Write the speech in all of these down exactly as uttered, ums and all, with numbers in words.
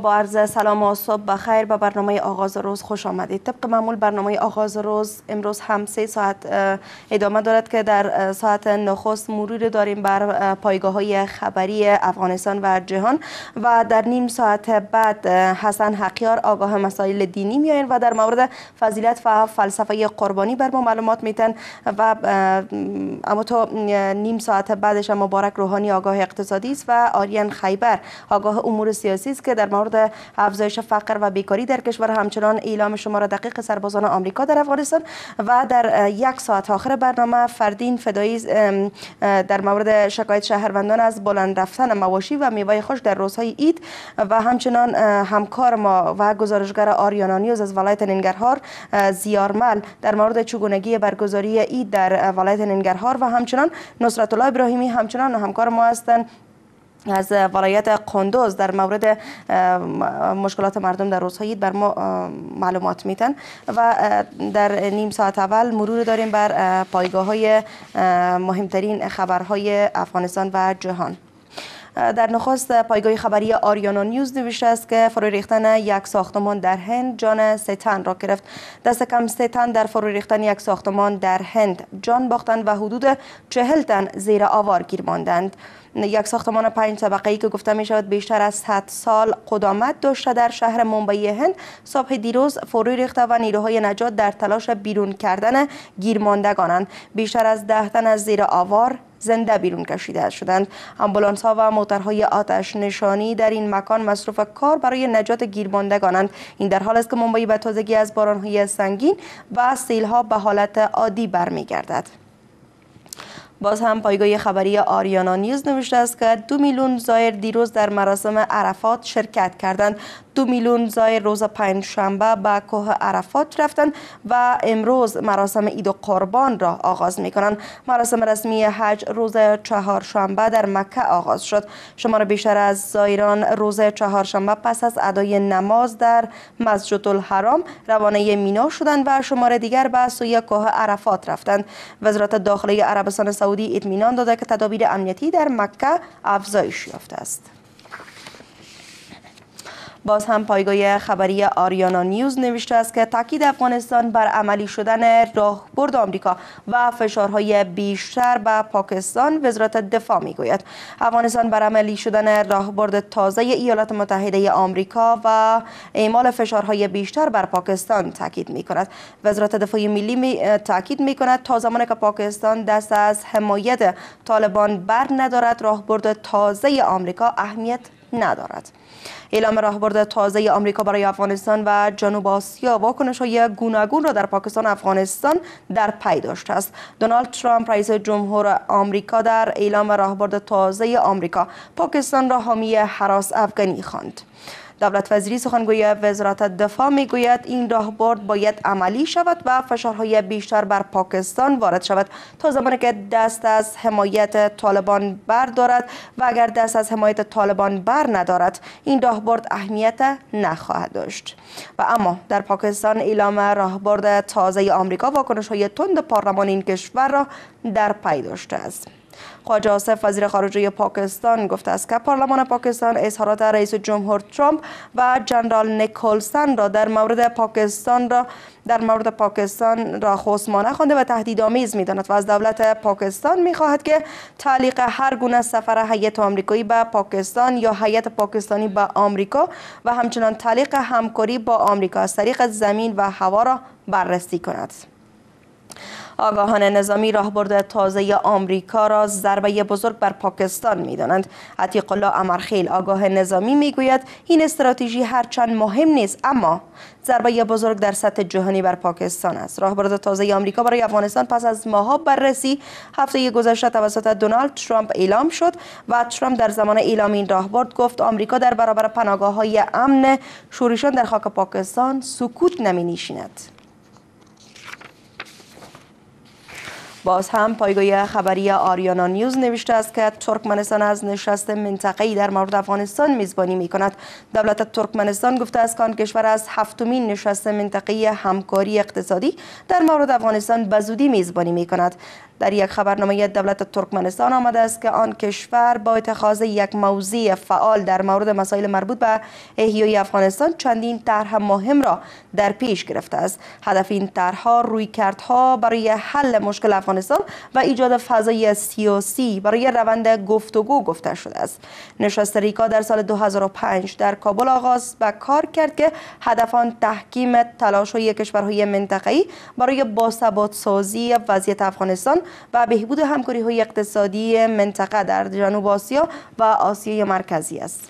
با عرض سلام و صبح بخیر به برنامه آغاز روز خوش آمدید. طبق معمول برنامه آغاز روز امروز هم سه ساعت ادامه دارد که در ساعت نخست مرور داریم بر پایگاه های خبری افغانستان و جهان و در نیم ساعت بعد حسن حقیار آگاه مسائل دینی میاین و در مورد فضیلت و فلسفه قربانی بر ما معلومات میتن و اما تو نیم ساعت بعدش مبارک روحانی آگاه اقتصادی است و آریان خیبر آگاه امور سیاسی است که در مورد افزایش فقر و بیکاری در کشور همچنان اعلام شمار دقیق سربازان آمریکا در افغانستان و در یک ساعت آخر برنامه فردین فدایی در مورد شکایت شهروندان از بلند رفتن مواشی و میوه خوش در روزهای عید و همچنان همکار ما و گزارشگر آریانا نیوز از ولایت ننگرهار زیارمل در مورد چگونگی برگزاری عید در ولایت ننگرهار و همچنان نصرت الله ابراهیمی همچنان همکار ما هستند از ولایت قندوز در مورد مشکلات مردم در روزهای عید بر ما معلومات میتن و در نیم ساعت اول مرور داریم بر پایگاه های مهمترین خبرهای افغانستان و جهان. در نخست پایگاه خبری آریانا نیوز نوشته است که فرو ریختن یک ساختمان در هند جان سه تن را گرفت. دست کم سه تن در فرو ریختن یک ساختمان در هند جان باختند و حدود چهل تن زیر آوار گیر ماندند. یک ساختمان پنج طبقه‌ای که گفته می شود بیشتر از صد سال قدامت داشته در شهر مومبای هند صبح دیروز فرو ریخته و نیروهای نجات در تلاش بیرون کردن گیرماندگانند. بیشتر از ده تن از زیر آوار زنده بیرون کشیده شدند. آمبولانس ها و موترهای آتش نشانی در این مکان مصروف کار برای نجات گیرماندگانند. این در حال است که مومبای به تازگی از بارانهای سنگین و سیل‌ها به حالت عادی برمیگردد. باز هم پایگاه خبری آریانا نیوز نوشته است که دو میلیون زائر دیروز در مراسم عرفات شرکت کردند. دو میلیون زائر روز پنجشنبه به کوه عرفات رفتند و امروز مراسم عید و قربان را آغاز می کنند. مراسم رسمی حج روز چهارشنبه در مکه آغاز شد. شمار بیشتر از زائران روز چهارشنبه پس از ادای نماز در مسجد الحرام روانه مینا شدند و شمار دیگر به سوی کوه عرفات رفتند. وزارت داخلی عربستان سعودی اطمینان داده که تدابیر امنیتی در مکه افزایش یافته است. باز هم پایگاه خبری آریانا نیوز نوشته است که تاکید افغانستان بر عملی شدن راهبرد آمریکا و فشارهای بیشتر به پاکستان. وزارت دفاع میگوید افغانستان بر عملی شدن راهبرد تازه ایالات متحده آمریکا و اعمال فشارهای بیشتر بر پاکستان تاکید میکند. وزارت دفاع ملی می تاکید میکند تا زمانی که پاکستان دست از حمایت طالبان بر ندارد راهبرد تازه آمریکا اهمیت ندارد. اعلام راهبرد تازه آمریکا برای افغانستان و جنوب آسیا واکنش‌های گوناگون را در پاکستان و افغانستان در پی داشته است. دونالد ترامپ رئیس جمهور آمریکا در اعلام راهبرد تازه آمریکا پاکستان را حامی هراس افغانی خواند. دولت وزیری سخنگوی وزارت دفاع میگوید این راهبرد باید عملی شود و فشارهای بیشتر بر پاکستان وارد شود تا زمانی که دست از حمایت طالبان بردارد و اگر دست از حمایت طالبان بر ندارد این راهبرد اهمیت نخواهد داشت. و اما در پاکستان اعلام راهبرد تازه آمریکا واکنش‌های تند پارلمان این کشور را در پی داشته است. خواجه آصف وزیر خارجه پاکستان گفته است که پارلمان پاکستان اظهارات رئیس جمهور ترامپ و جنرال نیکلسن را در مورد پاکستان را در مورد پاکستان را خصمانه خوانده و تهدیدآمیز می‌داند و از دولت پاکستان می‌خواهد که تعلیق هر گونه سفر هیئت آمریکایی به پاکستان یا هیئت پاکستانی به آمریکا و همچنان تعلیق همکاری با آمریکا از طریق زمین و هوا را بررسی کند. آگاهان نظامی راهبرد تازه آمریکا را ضربه بزرگ بر پاکستان می‌دانند. عتیق الله امرخیل آگاه نظامی میگوید این استراتژی هرچند مهم نیست اما ضربه بزرگ در سطح جهانی بر پاکستان است. راهبرد تازه آمریکا برای افغانستان پس از ماه‌ها بررسی هفته گذشته توسط دونالد ترامپ اعلام شد و ترامپ در زمان اعلام این راهبرد گفت آمریکا در برابر پناهگاه‌های امن شورشان در خاک پاکستان سکوت نمی‌نشیند. باز هم پایگاه خبری آریانا نیوز نوشته است که ترکمنستان از نشست منطقه‌ای در مورد افغانستان میزبانی می کند. دولت ترکمنستان گفته است که آن کشور از هفتمین نشست منطقه‌ای همکاری اقتصادی در مورد افغانستان به زودی میزبانی می کند. در یک خبرنامه دولت ترکمنستان آمده است که آن کشور با اتخاذ یک موضع فعال در مورد مسائل مربوط به احیای افغانستان چندین طرح مهم را در پیش گرفته است. هدف این طرح‌ها رویکردها برای حل مشکل افغانستان و ایجاد فضای سیاسی برای روند گفتگو گفته شده است. نشست ریکا در سال دو هزار و پنج در کابل آغاز به کار کرد که هدف آن تحکیم تلاش‌های کشورهای منطقه‌ای برای باثبات سازی وضعیت افغانستان و بهبود همکاری‌های اقتصادی منطقه در جنوب آسیا و آسیای مرکزی است.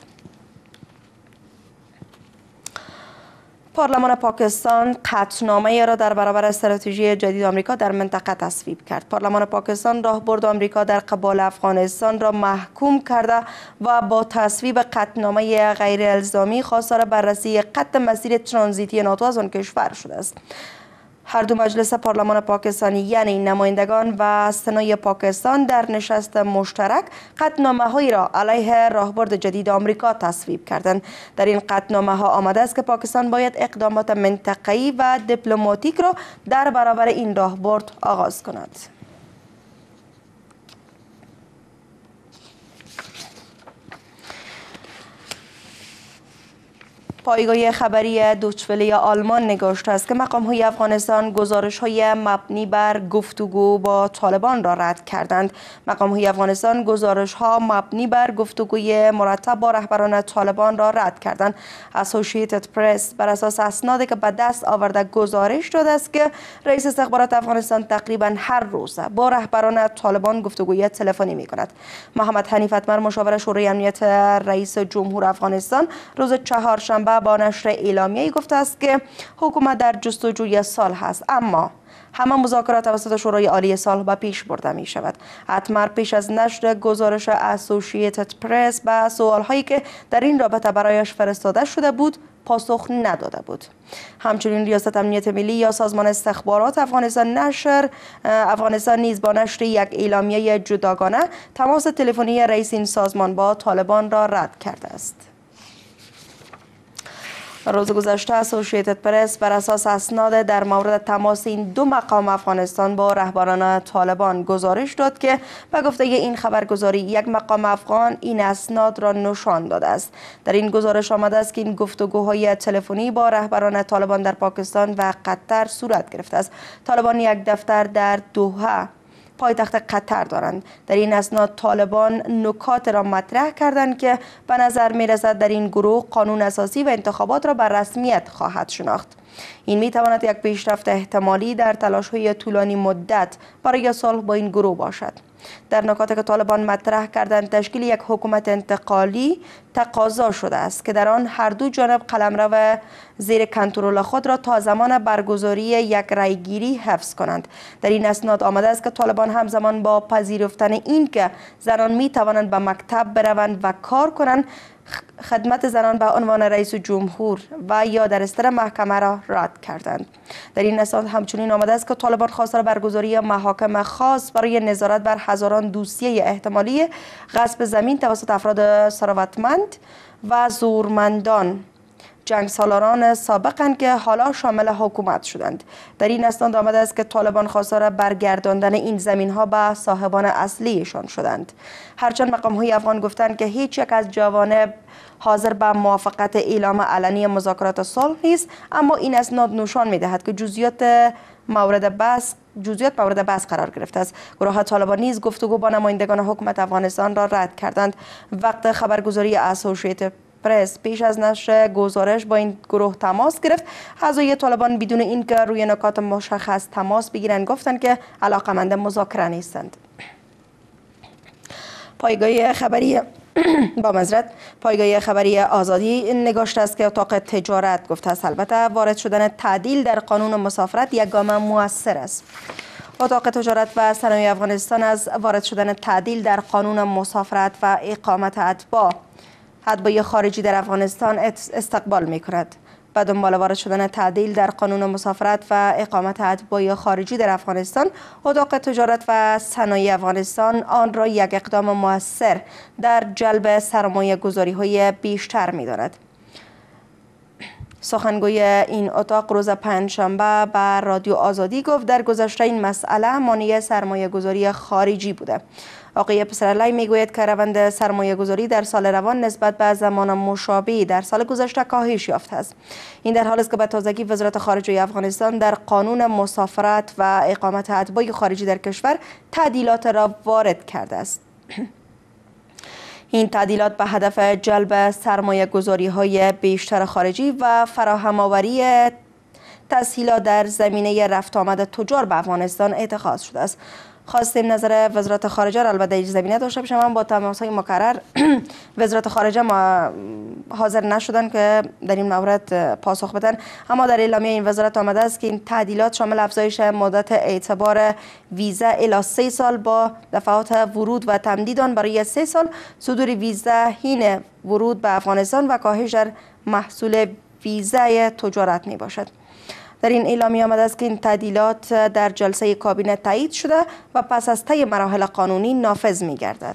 پارلمان پاکستان قطعنامه را در برابر استراتژی جدید آمریکا در منطقه تصویب کرد. پارلمان پاکستان راهبرد آمریکا در قبال افغانستان را محکوم کرده و با تصویب قطعنامه غیر الزامی خواستار بررسی قطع مسیر ترانزیتی ناتو از آن کشور شده است. هر دو مجلس پارلمان پاکستانی یعنی نمایندگان و سنای پاکستان در نشست مشترک قطعنامه‌هایی را علیه راهبرد جدید آمریکا تصویب کردند. در این قطعنامه‌ها آمده است که پاکستان باید اقدامات منطقه‌ای و دیپلماتیک را در برابر این راهبرد آغاز کند. پایگاه خبری دوچوله آلمان نگاشته است که مقام‌های افغانستان گزارش‌های مبنی بر گفتگو با طالبان را رد کردند. مقام‌های افغانستان گزارش‌ها مبنی بر گفتگوی مرتب با رهبران طالبان را رد کردند. اسوسییتد پرس بر اساس اسنادی که به دست آورده گزارش داده است که رئیس استخبارات افغانستان تقریباً هر روز با رهبران طالبان گفتگوی تلفنی می‌کند. محمد حنیف اتمر مشاور شورای امنیت رئیس جمهور افغانستان روز چهارشنبه با نشر اعلامیه‌ای گفته است که حکومت در جستجوی صلح است، اما همه مذاکرات توسط شورای عالی صلح به پیش برده می شود. اتمر پیش از نشر گزارش اسوسییتد پرس به سوالهایی که در این رابطه برایش فرستاده شده بود پاسخ نداده بود. همچنین ریاست امنیت ملی یا سازمان استخبارات افغانستان نشر افغانستان نیز با نشر یک اعلامیه جداگانه تماس تلفنی رئیس این سازمان با طالبان را رد کرده است. روز گذشته اسوسییتد پرس بر اساس اسناد در مورد تماس این دو مقام افغانستان با رهبران طالبان گزارش داد که به گفته این خبرگزاری یک مقام افغان این اسناد را نشان داده است. در این گزارش آمده است که این گفتگوهای تلفنی با رهبران طالبان در پاکستان و قطر صورت گرفته است. طالبان یک دفتر در دوحه پایتخت قطر دارند. در این اسناد طالبان نکات را مطرح کردند که به نظر می رسد در این گروه قانون اساسی و انتخابات را به رسمیت خواهد شناخت. این می تواند یک پیشرفت احتمالی در تلاش‌های طولانی مدت برای صلح با این گروه باشد. در نکاتی که طالبان مطرح کردند تشکیل یک حکومت انتقالی تقاضا شده است که در آن هر دو جانب قلمرو زیر کنترل خود را تا زمان برگزاری یک رأیگیری حفظ کنند. در این اسناد آمده است که طالبان همزمان با پذیرفتن این که زنان می توانند به مکتب بروند و کار کنند خدمت زنان به عنوان رئیس جمهور و یا در استر محکمه را رد کردند. در این اسناد همچنین آمده است که طالبان خواستار برگزاری محاکم خاص برای نظارت بر هزاران دوسیه احتمالی غصب زمین توسط افراد ثروتمند و زورمندان جنگ سالاران سابقند که حالا شامل حکومت شدند. در این اسناد آمده است که طالبان خواستار برگرداندن این زمین‌ها به صاحبان اصلیشان شدند. هرچند مقام‌های افغان گفتند که هیچ یک از جوانب حاضر به موافقت اعلام علنی مذاکرات صلح نیست، اما این اسناد نشان می‌دهد که جزئیات مورد بحث جزئیات مورد بحث قرار گرفته است. گروه طالبان نیز گفتگو با نمایندگان حکومت افغانستان را رد کردند. وقت خبرگزاری اسوسییتد پرس پیش از نشر گزارش با این گروه تماس گرفت. اعضای طالبان بدون اینکه روی نکات مشخص تماس بگیرند گفتند که علاقمند مذاکره نیستند. پایگاه خبری با معذرت پایگاه خبری آزادی نگاشته است که اتاق تجارت گفته است البته وارد شدن تعدیل در قانون مسافرت یک گام مؤثر است. اتاق تجارت و صنایع افغانستان از وارد شدن تعدیل در قانون مسافرت و اقامت اتباع اتباع خارجی در افغانستان استقبال می کند. به دنبال وارد شدن تعدیل در قانون مسافرت و اقامت اتباع خارجی در افغانستان، اتاق تجارت و صنایع افغانستان آن را یک اقدام مؤثر در جلب سرمایه گذاری های بیشتر می داند. سخنگوی این اتاق روز پنجشنبه به رادیو آزادی گفت در گذشته این مسئله مانع سرمایه گذاری خارجی بوده. آقای پسرعلی میگوید که روند سرمایه گذاری در سال روان نسبت به زمان مشابه در سال گذشته کاهش یافته است. این در حالی است که به تازگی وزارت خارجه افغانستان در قانون مسافرت و اقامت اتباع خارجی در کشور تعدیلات را وارد کرده است. این تعدیلات به هدف جلب سرمایه گذاری های بیشتر خارجی و فراهم آوری تسهیلات در زمینه رفت آمد تجار به افغانستان اتخاذ شده است. خواستیم نظر وزارت خارجه را البته در زمینه داشته باشم، اما با تماس های مکرر وزارت خارجه ما حاضر نشدن که در این مورد پاسخ بدن. اما در اعلامیه این وزارت آمده است که این تعدیلات شامل افزایش مدت اعتبار ویزا الی سه سال با دفعات ورود و تمدید آن برای سه سال، صدور ویزا حین ورود به افغانستان و کاهش در محصول ویزای تجارت می باشد. در این اعلامیه آمده است که این تعدیلات در جلسه کابینه تایید شده و پس از طی مراحل قانونی نافذ می گردد.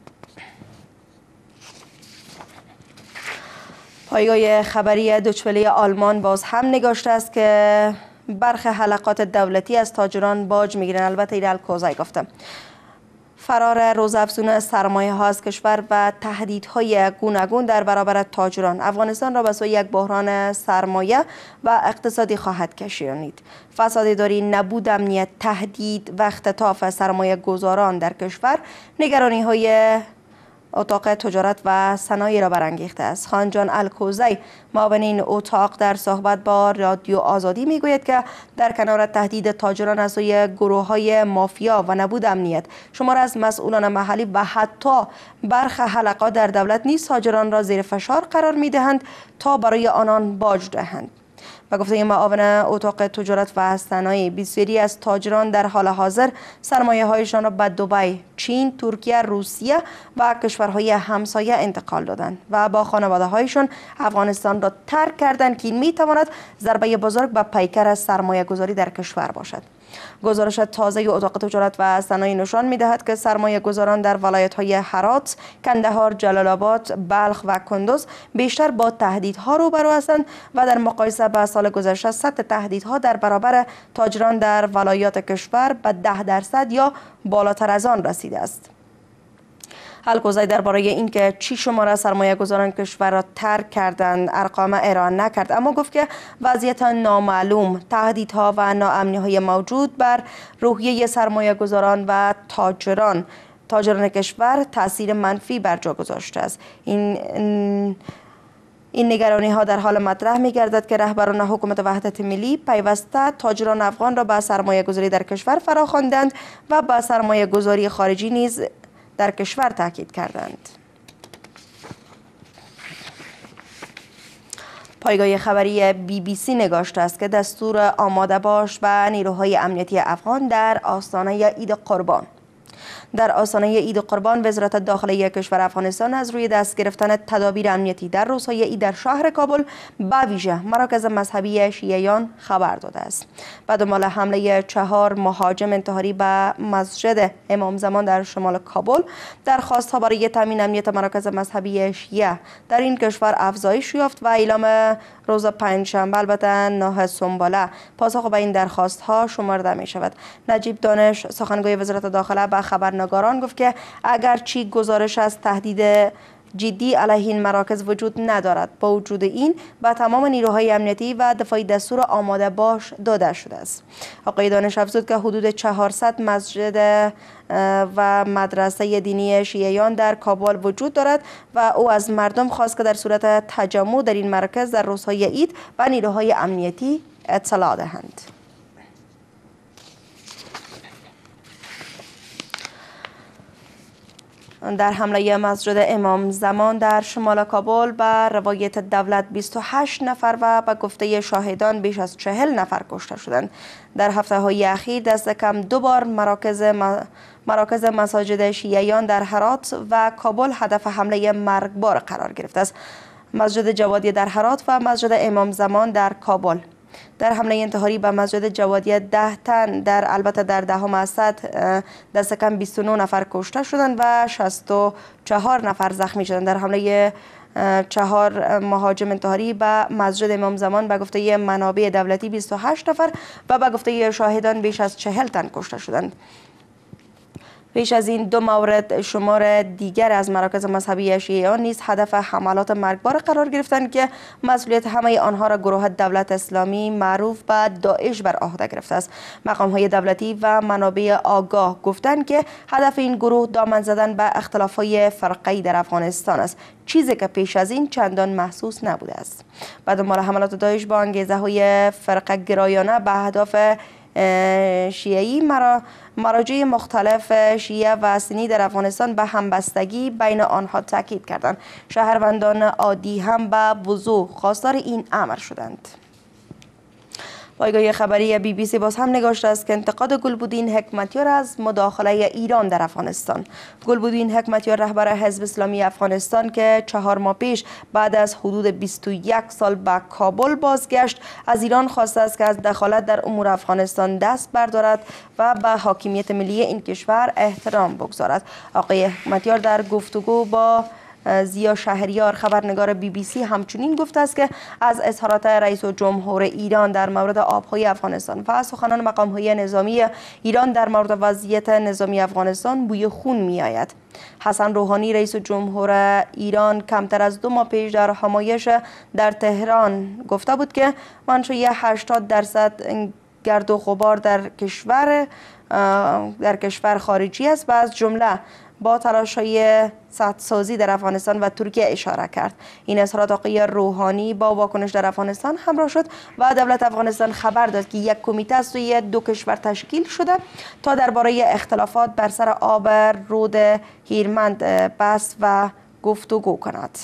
پایگاه خبری دوچوله آلمان باز هم نگاشته است که برخی حلقات دولتی از تاجران باج می گیرند. البته ایرال کوزای گفته فرار روزافزون سرمایه ها از کشور و تهدیدهای گوناگون در برابر تاجران افغانستان را به سوی یک بحران سرمایه و اقتصادی خواهد کشانید. فساد اداری، نبود امنیت، تهدید و اختطاف سرمایه گذاران در کشور نگرانی های اتاق تجارت و صنایع را برانگیخته است. خانجان الکوزی معاون این اتاق در صحبت با رادیو آزادی میگوید که در کنار تهدید تاجران از سوی گروه‌های مافیا و نبود امنیت، شمار از مسئولان محلی و حتی برخی حلقات در دولت نیز تاجران را زیر فشار قرار می‌دهند تا برای آنان باج دهند. به گفته معاون اتاق تجارت و صنایع، بسیاری از تاجران در حال حاضر سرمایه هایشان را به دبی، چین، ترکیه، روسیه و کشورهای همسایه انتقال دادند و با خانواده هایشان افغانستان را ترک کردند که این می تواند ضربه بزرگ به پیکر سرمایه گذاری در کشور باشد. گزارش تازه اتاق تجارت و صنایع نشان می‌دهد که سرمایه گذاران در ولایت‌های هرات، کندهار، جلال آباد، بلخ و کندوز بیشتر با تهدیدها روبرو هستند و در مقایسه با سال گذشته سطح تهدیدها در برابر تاجران در ولایات کشور به ده درصد یا بالاتر از آن رسیده است. الکوزی درباره اینکه چی شماره سرمایه گذاران کشور را ترک کردند ارقام ارائه نکرد، اما گفت که وضعیت نامعلوم، تهدیدها و ناامنی‌های موجود بر روحیه سرمایه گذاران و تاجران تاجران کشور تاثیر منفی بر جا گذاشته است. این این نگرانی ها در حال مطرح می گردد که رهبران حکومت وحدت ملی پیوسته تاجران افغان را به سرمایه گذاری در کشور فراخواندند و به سرمایه گذاری خارجی نیز در کشور تاکید کردند. پایگاه خبری بی بی سی نگاشته است که دستور آماده باش و نیروهای امنیتی افغان در آستانه عید قربان در آستانه عید قربان وزارت داخلی کشور افغانستان از روی دست گرفتن تدابیر امنیتی در روزهای عید در شهر کابل به ویژه مراکز مذهبی شیعیان خبر داده است. بعد دنبال حمله چهار مهاجم انتحاری به مسجد امام زمان در شمال کابل، درخواست‌ها برای تامین امنیت مراکز مذهبی شیعه در این کشور افزایش یافت و اعلام روز پنجشنبه البته نه سنباله پاسخ به این درخواست‌ها شمرده می شود. نجیب دانش سخنگوی وزارت داخله به خبرنگاران گفت که اگرچه گزارش از تهدید جدی علیه این مراکز وجود ندارد، با وجود این به تمام نیروهای امنیتی و دفاعی دستور آماده باش داده شده است. آقای دانش افزود که حدود چهارصد مسجد و مدرسه دینی شیعیان در کابل وجود دارد و او از مردم خواست که در صورت تجمع در این مرکز در روزهای عید و نیروهای امنیتی اطلاع دهند. در حمله مسجد امام زمان در شمال کابل به روایت دولت بیست و هشت نفر و به گفته شاهدان بیش از چهل نفر کشته شدند. در هفته های اخیر دست کم دو بار مراکز مراکز مساجد شیعیان در هرات و کابل هدف حمله مرگبار قرار گرفته است. مسجد جوادیه در هرات و مسجد امام زمان در کابل. در حمله انتحاری به مسجد جوادیه ده تن در البته در دهم اسد دست کم بیست و نه نفر کشته شدند و شصت و چهار نفر زخمی شدند. در حمله چهار مهاجم انتحاری به مسجد امام زمان به گفته منابع دولتی بیست و هشت نفر و به گفته شاهدان بیش از چهل تن کشته شدند. پیش از این دو مورد شمار دیگر از مراکز مذهبی شیعیان نیز هدف حملات مرگبار قرار گرفتند که مسئولیت همه آنها را گروه دولت اسلامی معروف به داعش بر عهده گرفته است. مقام های دولتی و منابع آگاه گفتند که هدف این گروه دامن زدن به اختلاف های فرقه‌ای در افغانستان است، چیزی که پیش از این چندان محسوس نبوده است. بعد دنبال حملات داعش با انگیزه های فرقه گرایانه به اهداف شیعی مرا مراجع مختلف شیعه و سنی در افغانستان به همبستگی بین آنها تاکید کردند. شهروندان عادی هم به وضوح خواستار این امر شدند. پایگاه خبری بی بی سی باز هم نگاشته است که انتقاد گلبدین حکمتیار از مداخله ایران در افغانستان. گلبدین حکمتیار رهبر حزب اسلامی افغانستان که چهار ماه پیش بعد از حدود بیست و یک سال به کابل بازگشت، از ایران خواسته است که از دخالت در امور افغانستان دست بردارد و به حاکمیت ملی این کشور احترام بگذارد. آقای حکمتیار در گفتگو با زیا شهریار خبرنگار بی بی سی همچنین گفته است که از اظهارات رئیس جمهور ایران در مورد آبهای افغانستان و سخنان مقام‌های نظامی ایران در مورد وضعیت نظامی افغانستان بوی خون می آید. حسن روحانی رئیس جمهور ایران کمتر از دو ماه پیش در همایش در تهران گفته بود که منشأ هشتاد درصد گرد و غبار در کشور در کشور خارجی است و از جمله با تلاش‌های سدسازی در افغانستان و ترکیه اشاره کرد. این اظهارات آقای روحانی با واکنش در افغانستان همراه شد و دولت افغانستان خبر داد که یک کمیته از سوی دو کشور تشکیل شده تا درباره اختلافات بر سر آب رود هیرمند بحث و گفتگو کند.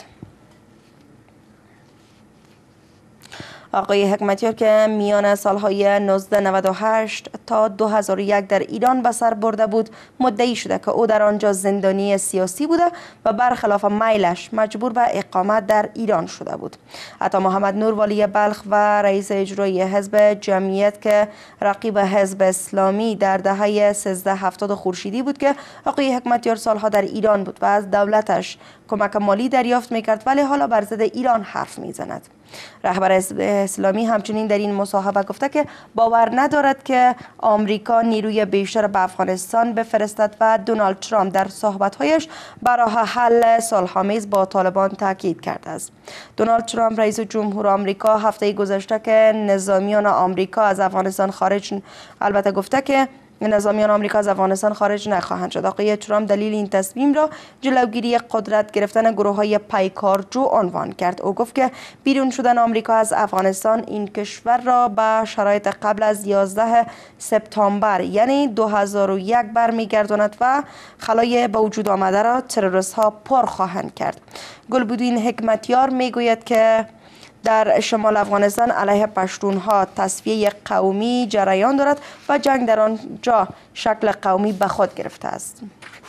آقای حکمتیار که میان سالهای هزار و نهصد و نود و هشت تا دو هزار و یک در ایران به سر برده بود، مدعی شده که او در آنجا زندانی سیاسی بوده و برخلاف میلش مجبور به اقامت در ایران شده بود. عطا محمد نور والی بلخ و رئیس اجرایی حزب جمعیت که رقیب حزب اسلامی در دهه سیزده هفتاد خورشیدی بود که آقای حکمتیار سالها در ایران بود و از دولتش کمک مالی دریافت میکرد، ولی حالا بر ضد ایران حرف میزند. رهبر حزب اسلامی همچنین در این مصاحبه گفته که باور ندارد که آمریکا نیروی بیشتر به افغانستان بفرستد و دونالد ترامپ در صحبت‌هایش برای حل صلح‌آمیز با طالبان تاکید کرده است. دونالد ترامپ رئیس جمهور آمریکا هفته گذشته که نظامیان آمریکا از افغانستان خارج البته گفته که نظامیان آمریکا از افغانستان خارج نخواهند شد. آقای ترامپ دلیل این تصمیم را جلوگیری قدرت گرفتن گروه‌های پیکارجو عنوان کرد. او گفت که بیرون شدن آمریکا از افغانستان این کشور را به شرایط قبل از یازده سپتامبر یعنی دو هزار و یک برمیگرداند و خلای به وجود آمده را تروریست ها پر خواهند کرد. گلبدین حکمتیار میگوید که در شمال افغانستان علیه پشتونها تصفیه قومی جریان دارد و جنگ در آنجا شکل قومی به خود گرفته است.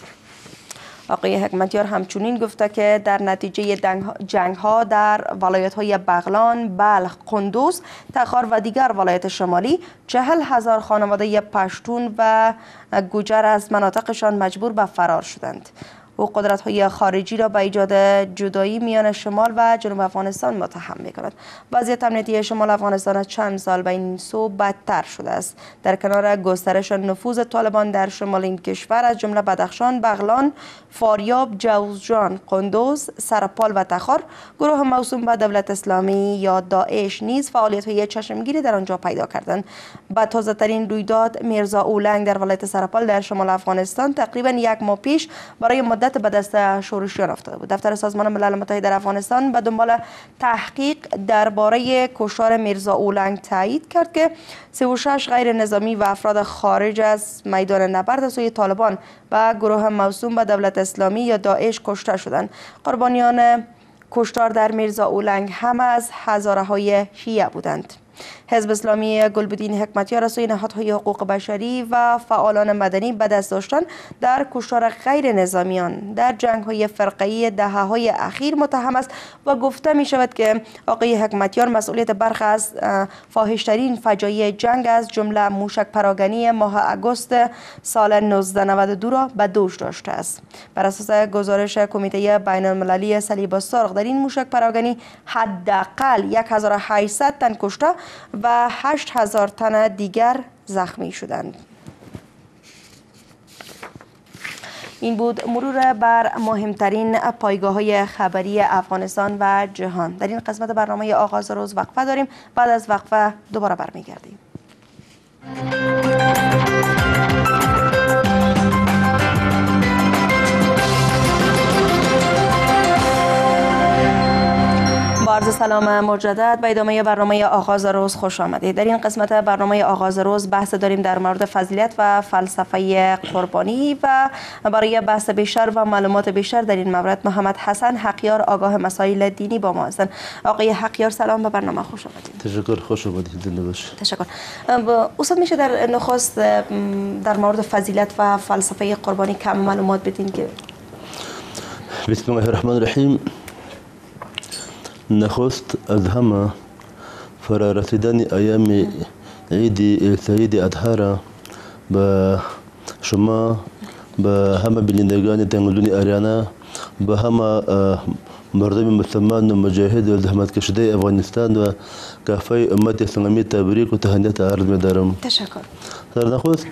آقای حکمتیار همچنین گفته که در نتیجه جنگ ها در ولایت های بغلان، بلخ، قندوز، تخار و دیگر ولایت شمالی چهل هزار خانواده پشتون و گوجر از مناطقشان مجبور به فرار شدند. او قدرت‌های خارجی را به ایجاد جدایی میان شمال و جنوب افغانستان متهم می‌کند. وضعیت امنیتی شمال افغانستان از چند سال به این سو بدتر شده است. در کنار گسترش نفوذ طالبان در شمال این کشور از جمله بدخشان، بغلان، فاریاب، جوزجان، قندوز، سرپال و تخار، گروه موسوم به دولت اسلامی یا داعش نیز فعالیت‌های چشمگیری در آنجا پیدا کردند. با تازه‌ترین رویداد میرزا اولنگ در ولایت سرپال در شمال افغانستان تقریبا یک ماه پیش برای مدت به دست شورشیان افتاده بود. دفتر سازمان ملل متحد در افغانستان به دنبال تحقیق درباره کشتار میرزا اولنگ تایید کرد که سی و شش غیر نظامی و افراد خارج از میدان نبرد از سوی طالبان و گروه موسوم به دولت اسلامی یا داعش کشته شدند. قربانیان کشتار در میرزا اولنگ هم از هزاره های شیعه بودند. حزب اسلامی گلبدین حکمتیار از سوی نهادهای حقوق بشری و فعالان مدنی به دست داشتن در کشتار غیر نظامیان در جنگ‌های فرقه‌ای دهه‌های اخیر متهم است و گفته می شود که آقای حکمتیار مسئولیت برخی از فاحش‌ترین فجایع جنگ از جمله موشک پراگنی ماه اگست سال نوزده نود و دو را به دوش داشته است. بر اساس گزارش کمیته بین المللی صلیب السرخ در این موشک پراگنی حداقل یک هزار و هشتصد تن کشته و هشت هزار تن دیگر زخمی شدند. این بود مرور بر مهمترین پایگاه‌های خبری افغانستان و جهان. در این قسمت برنامه آغاز روز وقفه داریم. بعد از وقفه دوباره برمیگردیم. با عرض سلام مجدد به ادامه برنامه آغاز روز خوش آمدید. در این قسمت برنامه آغاز روز بحث داریم در مورد فضیلت و فلسفه قربانی و برای بحث بیشتر و معلومات بیشتر در این مورد محمد حسن حقیار آگاه مسائل دینی با ما هستند. آقای حقیار سلام، به برنامه خوش آمدید. تشکر، خوش آمدید. زنده باشید. تشکر. استاد میشه در نخست در مورد فضیلت و فلسفه قربانی کم معلومات بدین که؟ بسم الله الرحمن الرحیم. نخست از همه فرارسیدن ایام عید سعید اضحی را به شما، به همه بینندگان تلویزیون آریانا، به همه مردم مسلمان و مجاهد و زحمت کشیده افغانستان و کافه امت اسلامی تبریک و تهنیت عرض می‌دارم. تشکر. در نخست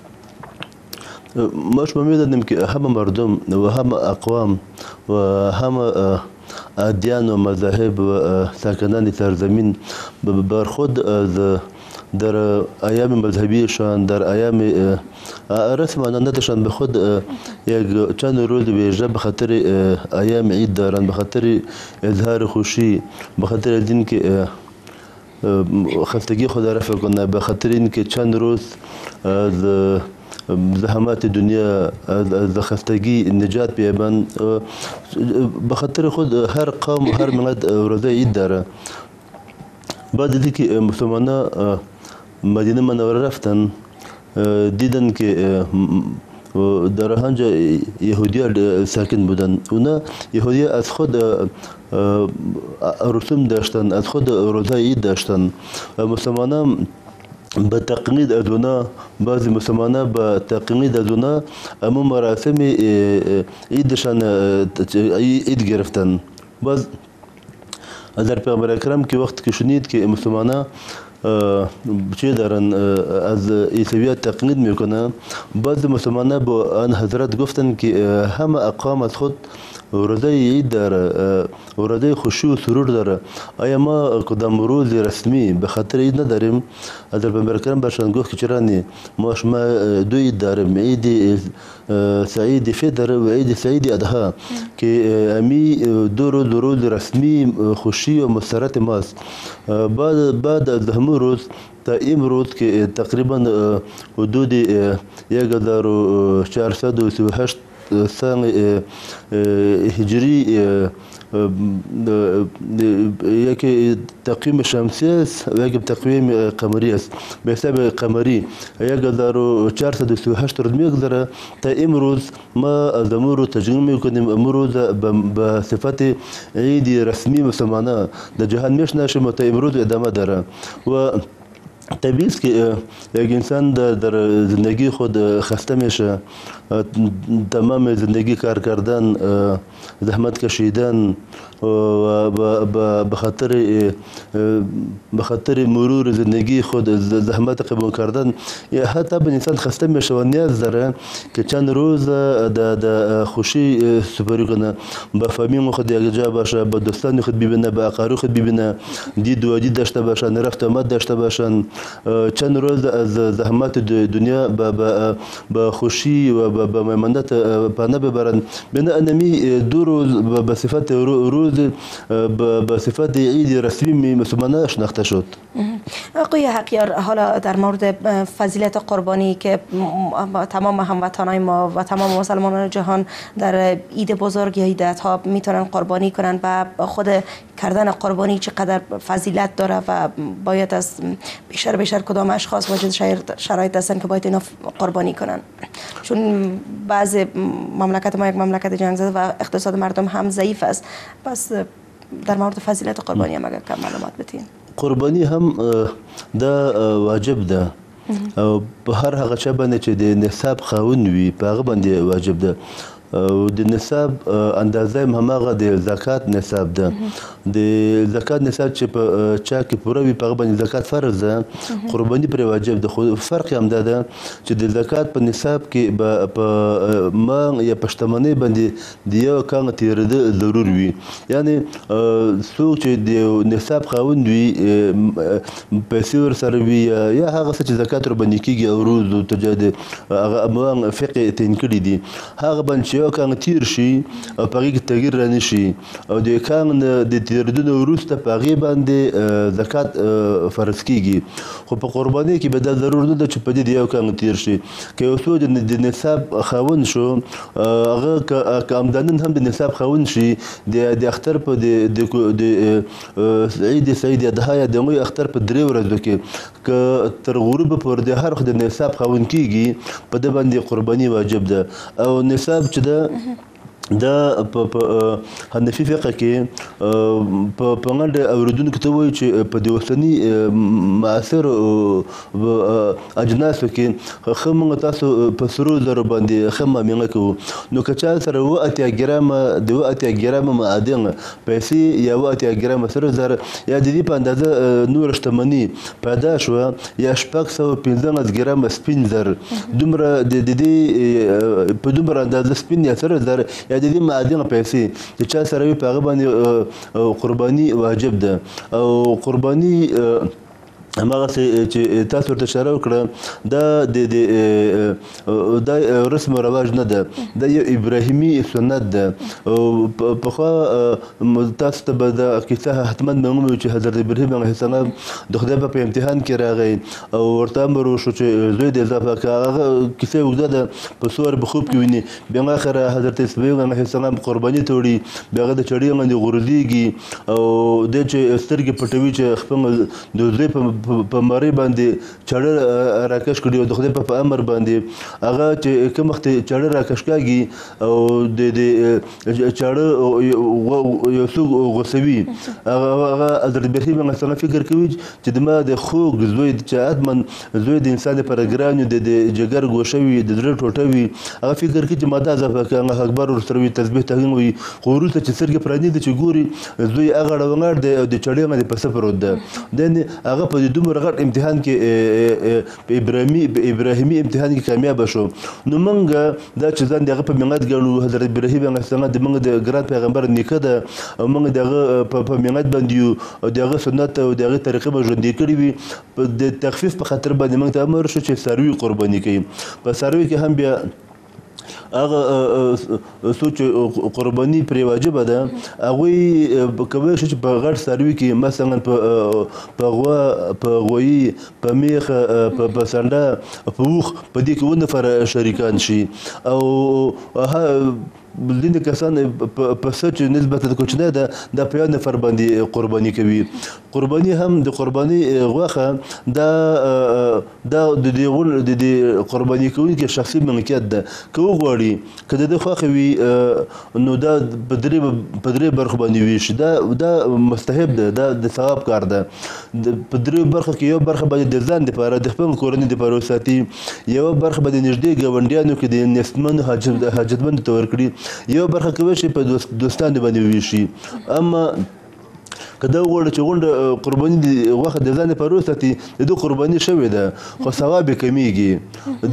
ما شما می‌دانیم که همه مردم و همه اقوام و همه ادیان و مذاهب و ساکنان سرزمین بر خود از در ایام مذهبیشان، در ایام رسم آنانتشان به خود یک چند روز ویژه به خاطر ایام عید دارند، به خاطر اظهار خوشی، به خاطر از اینکه خستگی خود رفع کنه، به خاطر اینکه چند روز از زحمات دنیا، از خستگی نجات بیابند. به خاطر خود هر قوم و هر ملت روزه عید داره. بعد دیدی که مسلمانان مدینه منوره رفتن، دیدن که در آنجا یهودیان ساکن بودن. اونا یهودیان از خود رسوم داشتن، از خود روزه عید داشتن. مسلمانان به تقلید از اونا، بعضی مسلمانان به تقلید از اونا اما مراسم عیدشان عید گرفتن. باز در پیامبر اکرم که وقت که شنید که مسلمانان چه دارن از عیسویت تقلید میکنن، بعضی مسلمانان با آن حضرت گفتن که همه اقوام از خود روزه عید داره، روزه خوشی و سرور داره. آیا ما کدام روز رسمی به خاطر عید نداریم؟ از پیامبر اکرم برشان گفت که چرا نی؟ ما شما دو عید داریم، عید سعید فطر و عید سعید اضحی که امی دو روز دو روز رسمی خوشی و مسرت ماست. بعد بعد از همون روز تا امروز که تقریبا حدود یک هزار و چهارصد و سی و هشت سال هجری یک تقویم شمسی است و یک تقویم قمری است. به حساب قمری یک هزار و چهارصد و سی و هشت روز میگذره تا امروز. ما از امروز رو تجربه میکنیم، امروز به صفت عید رسمی مسلمانان در جهان میشناسیم و تا امروز ادامه داره. و طبیعی است که یک انسان در زندگی خود خسته میشه، تمام زندگی کار کردن، زحمت کشیدن و به خاطر به خاطر مرور زندگی خود زحمت قبول کردن، حتی به انسان خسته میشه و نیاز داره که چند روز د خوشی سپری کنه، با فامیل خود یک جا باشه، با دوستان خود ببینه، با اقارب خود ببینه، دید و دید داشته باشن، رفت آمد داشته باشن، چند روز از زحمت دنیا با خوشی و با میمندت پناه ببرن. بنا انمی دو روز به صفت روز به صفت عید رسمی مسلمانان شناخته شد. آقای حقیار، حالا در مورد فضیلت قربانی که تمام هموطنان ما و تمام مسلمانان جهان در عید بزرگ یا عید اضحی میتونن قربانی کنن و خود کردن قربانی چقدر فضیلت داره و باید از بیشتر بیشتر کدام اشخاص واجد شرایط هستن که باید اینا قربانی کنن، چون بعض مملکت ما یک مملکت جنگ زده و اقتصاد مردم هم ضعیف است. پس در مورد فضیلت قربانی هم اگر کم معلومات بتین. قربانی هم دا واجب ده او په هر هغه چا باندې چې د نصاب خاوند وي په هغه باندې واجب ده. او د نصاب اندازه هم هماغه د زکات نصاب ده. د زکات نصاب چې په چا کې پوره وي په هغه باندې زکات فرض ده، قرباني پرې واجب ده. خو فرق هم دا ده چې د زکات په نصاب کې به په مال یا په شتمنۍ باندې د یو کان تېرېده ضرور وي. یعنې څوک چې د نصاب خاوند وي پیسې ورسره وي یا هغه څه چې زکات ورباندې کېږي او روز او تجارت هغه اموال فقه تعین کړي دي، هغه باندې چې یو کان تیر شي او په هغې کې تغییر رانه شي او د کان د تېرېدو نه وروسته په هغې باندې زکات فرض کېږي. خو په قربانۍ کې به دا ضرور نه ده چې په دې د یو کان تیر شي. که یو څوک د نصاب خاوند شو هغه که همدانن هم د نصاب خاوند شي د اختر په د عید سعید اضحا یا د هغوی اختر په درې ورځو کې که تر غروبه پورې د هر وخت د نصاب خاوند کېږي په ده باندې قرباني واجب ده. او نصاب چې ده دا په حنفي فقه کې په غونډه اورېدونکو ته وایي چې په د اوسني معاصرو اجناسو کې ښه موږ تاسو په سرو زرو باندې ښه معامله کوو. نو که چا سره اووه اتیا ګرامه د اووه اتیا ګرامه معادن پیسې یا اووه اتیا ګرامه سره زر یا د دې په اندازه نوره شتمني پیدا شوه یا شپږ سوه پنځلس ګرامه سپین زر دومره د دې په دومره اندازه سپین یا سره زر یا د دې معادن پیسې چې چا سره وي په هغه باندې قرباني واجب ده. او قرباني هماغسې چې تاسو ورته اشاره وکړه دا د دا رسم و رواج نه ده، دا یو ابراهیمي سنت ده. او پخوا تاسو ته به دا کیسه حتما معلومه وي چې حضرت ابراهیم علیه السلام د خدای په امتحان کې راغی او ورته امر وشو چې زوی دې اضافه کړه. هغه کیسه اوږده ده په څو واره په خوب کې ویني. بیا اخره حضرت اسماعیل علیه السلام قرباني ته وړي، بیا هغه د چړې باندې غورځېږي او دی چې سترګې پټوي چې خپل د زوی په په مرۍ باندې چاړه راکش کړي او د خدای په امر باندې هغه چې کوم وخت چاړه راکش کېږي او د د چاړه یو څوک غوڅوي هغه حضرت ابراهیم علیه السلام فکر کوي چې زما د خوږ زوی چې ادمن زوی د انسان لپاره ګران وي، د جګر ګوشه وي، د زړه ټوټه وي، هغه فکر کوي چې ما دا اضافه کړه، الله اکبر ورسره وي، تسبیح تحمید وي. خو وروسته چې سترګې پرانیزي چې ګوري زوی هغه ړونګاړ دی او د چړې باندې په څه پروت ده. هغه په دومره غټ امتحان کې په ابراهیمي ابراهیمي امتحان کې کامیاب شو. نو موږ دا چې ځان د هغه په مینت ګڼو، حضرت ابراهیم علیه السلام د موږ د ګران پیغمبر نیکه ده او موږ د هغه په مینت باندې یو او د هغه سنت او د هغې طریقې به ژوندي کړي وي. د تخفیف په خاطر باندې موږ ته امر شو چې څاروي قرباني کوي. په څاروي کې هم بیا هغه څوک چې قرباني پرې واجبه ده هغوی کولی شي چې په غټ څاروي کې مثلا په غوا، په غویي، په میخه، په سنډه، په اوښ، په دې کې اووه نفره شریکان شي. او ځینې کسان په څه چې نسبتا کوچنی ده دا په یو نفر باندې قرباني کوي. قرباني هم د قرباني غوښه دا دا د دې قرباني کوونکي شخصي ملکیت ده. که وغواړي که د ده خوښه وي نو دا په درې برخو باندې ویشي. دا دا مستحب ده، دا د ثواب کار ده. په درې برخو کې یو برخه باندې د ځان دپاره د خپل کورنۍ دپاره وساتي، یوه برخه به د نږدې ګاونډیانو کې د نېستمنو حاجتمندو ته ورکړي، یو برخه کولی شي په دوستانو باندې وویشي. اما که دا وغواړي چې غونډه قرباني د غوښه د ځان لپاره وساتي د ده قرباني شوې ده خو ثواب یې کمیږي.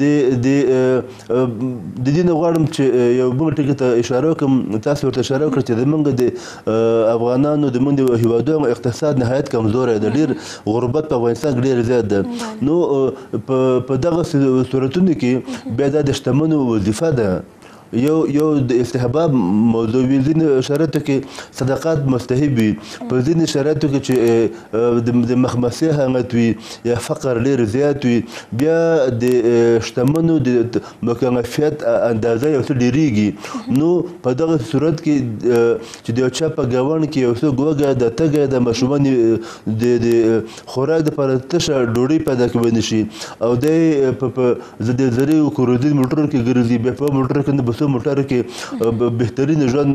د دې نه غواړم چې یو بل ټکي ته اشاره وکړم. تاسو ورته اشاره وکړه چې زموږ د افغانانو زموږ د هېوادونو اقتصاد نهایت کمزوری ده، ډېر غربت په افغانستان کې ډېر زیات ده. نو په دغه صورتونو کې بیا دا د شتمنو وظیفه ده یو یو د استحباب موضوع وي ځینې شرایطو کې صدقات مستحب وي په ځینې شرایطو کې چې د مخمسي حالت وي یا فقر ډېر زیات وي بیا د شتمنو د مکلفیت اندازه یو څه ډېرېږي نو په دغه صورت کې چې د یو چا په ګاونډ کې یو څوک وږی د تږی د ماشومان د خوراک دپاره تشه ډوډۍ پیدا کولی شي او دی په د زرې کروزین موټرونو کې ګرځي بیا په موټر کې نه بسو موټرو کې بهترین ژوند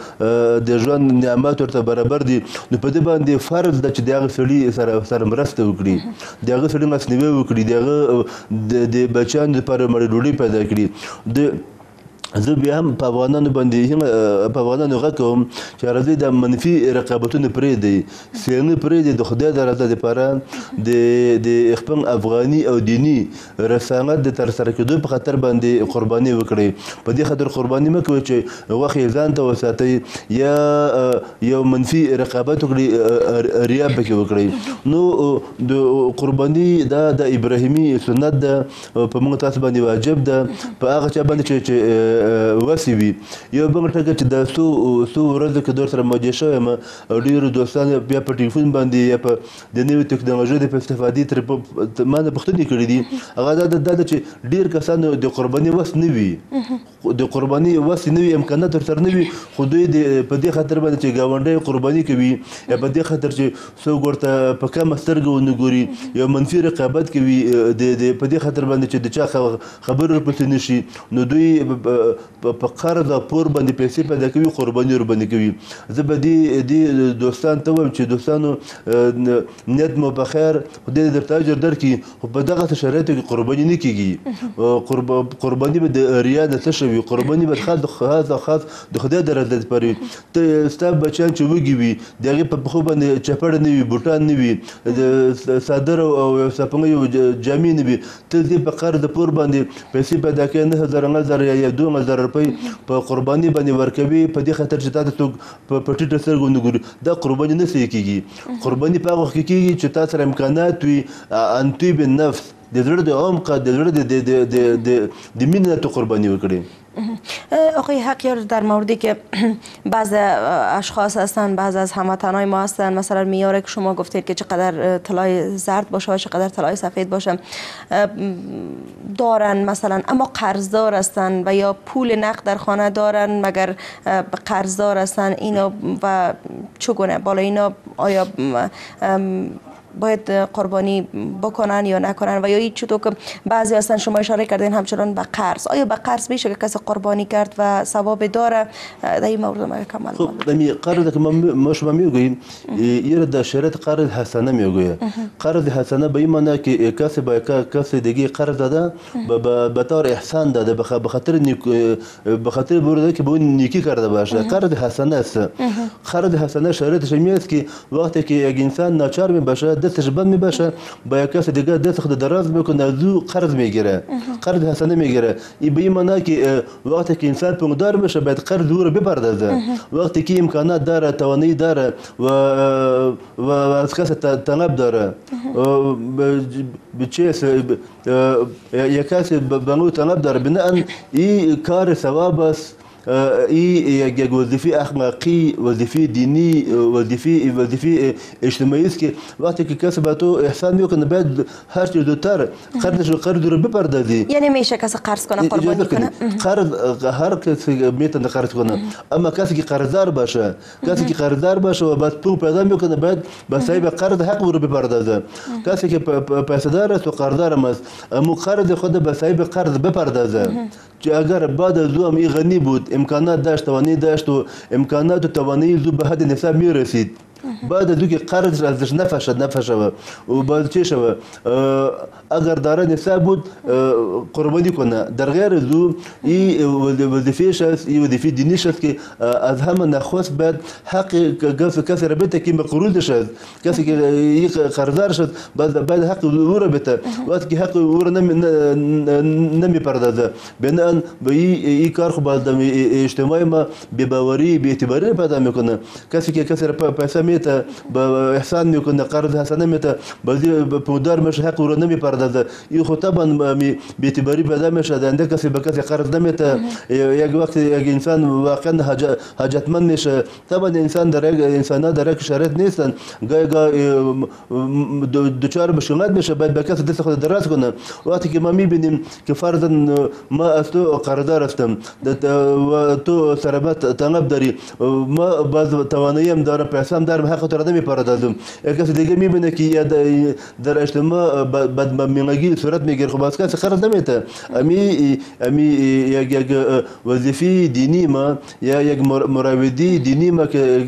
د ژوند نعمت ورته برابر دي نو په دې باندې فرض ده چې د هغه سړي سره سره مرسته وکړي د هغه سړي مخنیوی وکړي د هغه د بچیانو دپاره مړې ډوډۍ پیدا کړي د زه بیا هم په افغانانو باندې په افغانانو غږ کوم چې راځئ دا منفي رقابتونه پرېږدئ سیالي پرېږدئ د خدای د رضا دپاره د د خپل افغاني او دیني رسالت د ترسره کېدو په خاطر باندې قرباني وکړئ په دې خاطر قرباني مه کوئ چې غوښې یې ځان ته وساتئ یا یو منفي رقابت وکړئ ریا پکې وکړئ نو د قرباني دا د ابراهیمي سنت ده په موږ تاسو باندې واجب ده په هغه چا باندې چې وسې وي یو بل ټکه چې دا څو څو ورځو کې در سره موجه شوی یم او ډېرو دوستانو بیا په ټلیفون باندې یا په د نوې ټکنالوژۍ د په استفادې ترې ما نه پوښتنې کړي دي هغه دا ده چې ډېر کسانو د قرباني وس نه وي د قرباني وس نه وي امکانات ورسره نه وي خو دوی په دې خاطر باندې چې ګاونډی قرباني کوي یا په دې خاطر چې څوک ورته په کمه سترګه ونه ګوري یو منفي رقابت کوي د په دې خاطر باندې چې د چا خبرې ورپسې نه شي نو دوی په قرض او پور باندې پیسې پیدا کوي قرباني ورباندې کوي زه به دې دې دوستان ته وایم چې دوستانو نیت مو په خیر خدای درته اجر درکړي خو په دغسې شرایطو کې قرباني نه کېږي قرباني به د ریا نه څه شوي قرباني به خاص او خاص د خدای د رضا دپاره وي ته ستا بچیان چې وږي وي د هغې په پښو باندې چپړه نه وي بوټان نه وي د څادر او ساپنګۍ او جامې نه وي ته دې په قرض پور باندې پیسې پیدا کوې نه هزار نه زر یا دوه زر روپۍ په قرباني باندې ورکوي په دې خاطر چې تا ته څوک په ټیټه سترګو ونه ګوري دا قرباني نه صحیح کېږي قرباني په هغه وخت کې کېږي چې تا سره امکانات وي ان طیب النفس د زړه د عمق د زړه د مینې نه تو قرباني وکړي آقای حقیار در موردی که بعض اشخاص هستن بعض از هموطنای ما هستن مثلا میاره که شما گفتید که چقدر طلای زرد باشه و چقدر طلای سفید باشه دارن مثلا اما قرضدار هستن و یا پول نقد در خانه دارن مگر قرضدار هستن اینا و چگونه بالا اینا آیا باید قربانی بکنن یا نکنن و یا هیچ چطور که بعضی هستن شما اشاره کردین همچنان به قرض آیا به قرض میشه که کسی قربانی کرد و ثواب داره در این مورد ما کامل خب دمی قرض که ما شما میگوییم یه در شرط قرض حسنه میگویه قرض حسنه به این معنی که کسی با کسی دیگه قرض داده به طور احسان داده به خاطر به خاطر برده که به اون نیکی کرده باشه قرض حسنه است قرض حسنه شرطش میاد که وقتی که یک انسان ناچار می باشه دستش بند می باشه با یک کس دیگه دست خود دراز میکنه از او قرض میگیره قرض حسنه میگیره این به این معنی که وقتی که انسان پولدار بشه باید قرض او رو بپردازه وقتی که امکانات داره توانایی داره و و از کس طلب داره بچه یک کس بنو طلب داره بناء این کار ثواب است ای یک وظیفه اخلاقی وظیفه دینی وظیفه وظیفه اجتماعی است که وقتی که کسی به تو احسان میکنه باید هر چیز زودتر قرضش رو قرض رو بپردازی یعنی میشه کسی قرض کنه قربانی کنه قرض هر کسی میتونه قرض کنه اما کسی که قرضدار باشه کسی که قرضدار باشه و بعد پول پیدا میکنه باید به صاحب قرض حق رو بپردازه کسی که پیسه دار است و قرضدار است اما قرض خود به صاحب قرض بپردازه که اگر بعد از او هم غنی بود امکانات داشت توانایی داشت و امکانات و توانایی زو به حد نصاب میرسید بعد از که قرض ازش نفشد نفشه و بعد چه شوه اگر داره نصاب بود قربانی کنه در غیر از او این وظیفهش است این وظیفه دینیش است که از همه نخواست باید حق کسی را بده که مقروضش است کسی که این قرضدارش است باید حق او را بده وقتی که حق او را نمی پردازه بناء به این کار خب اجتماعی ما بی‌باوری بی‌اعتباری پیدا میکنه کسی که کسی را پیسه میته با احسان میکنه قرض حسنه میته بعضی پولدار میشه حق رو نمیپردازه این خود طبعا بی‌اعتباری پیدا میشه دنده کسی به کسی قرض نمیته یک وقت یک انسان واقعا حاجتمند میشه طبعا انسان در یک انسان در یک شرایط نیستن گاهی گاهی دچار مشکلات میشه باید به کسی دست خود دراز کنه وقتی که ما میبینیم که فرضاً ما از تو قرضدار هستم و تو سربت تناب داری ما باز تواناییم دارم پیسام دارم حق تو را نمیپردازم یک کسی دیگه میبینه که در اجتماع بدمنگی صورت میگیره خب باز کسی قرض نمیته امی امی یک یک وظیفه دینی ما یا یک مراودی دینی ما که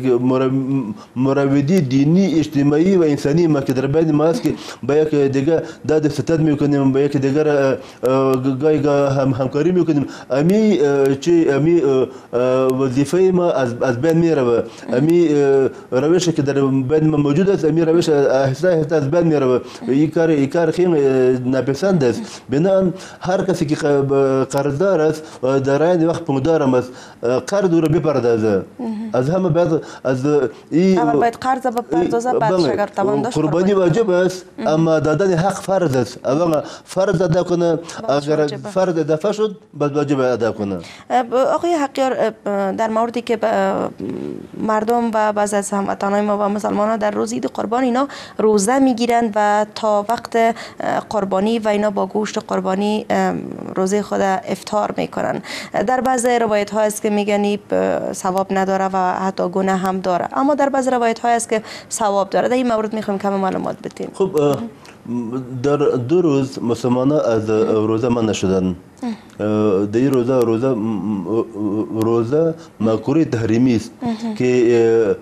مراودی دینی اجتماعی و انسانی ما که در بین ما است که با یک دیگه داد ستد میکنیم با یک دیگر گاهی گاه هم همکاری میکنیم امی چی امی وظیفه ما از از بین میره امی روشی که در بین ما موجود است امی روش آهسته آهسته از بین میره این کار این کار خیلی ناپسند است بنابراین هر کسی که قرضدار است و در این وقت پولدار است قرض رو بپردازه از همه بعد از این اول باید قرض بپردازه بعدش اگر توان داشت قربانی واجب است اما دادن حق فرض است اول فرض ادا کنه اگر فرض اضافه شد بعد واجب ادا کنه. آقای حقیار در موردی که مردم و بعضی از هموطنان ما و مسلمانان در روز عید قربان اینا روزه میگیرند و تا وقت قربانی و اینا با گوشت قربانی روزه خود افطار میکنن. در بعضی روایت ها است که میگن ثواب نداره و حتی گناه هم داره اما در بعضی روایت ها است که ثواب داره. در این مورد میخوایم کم معلومات بدیم. خب در دو روز مسلمانان از روزه منع شدن. در این روزه روزه روزه مکروه تحریمی است که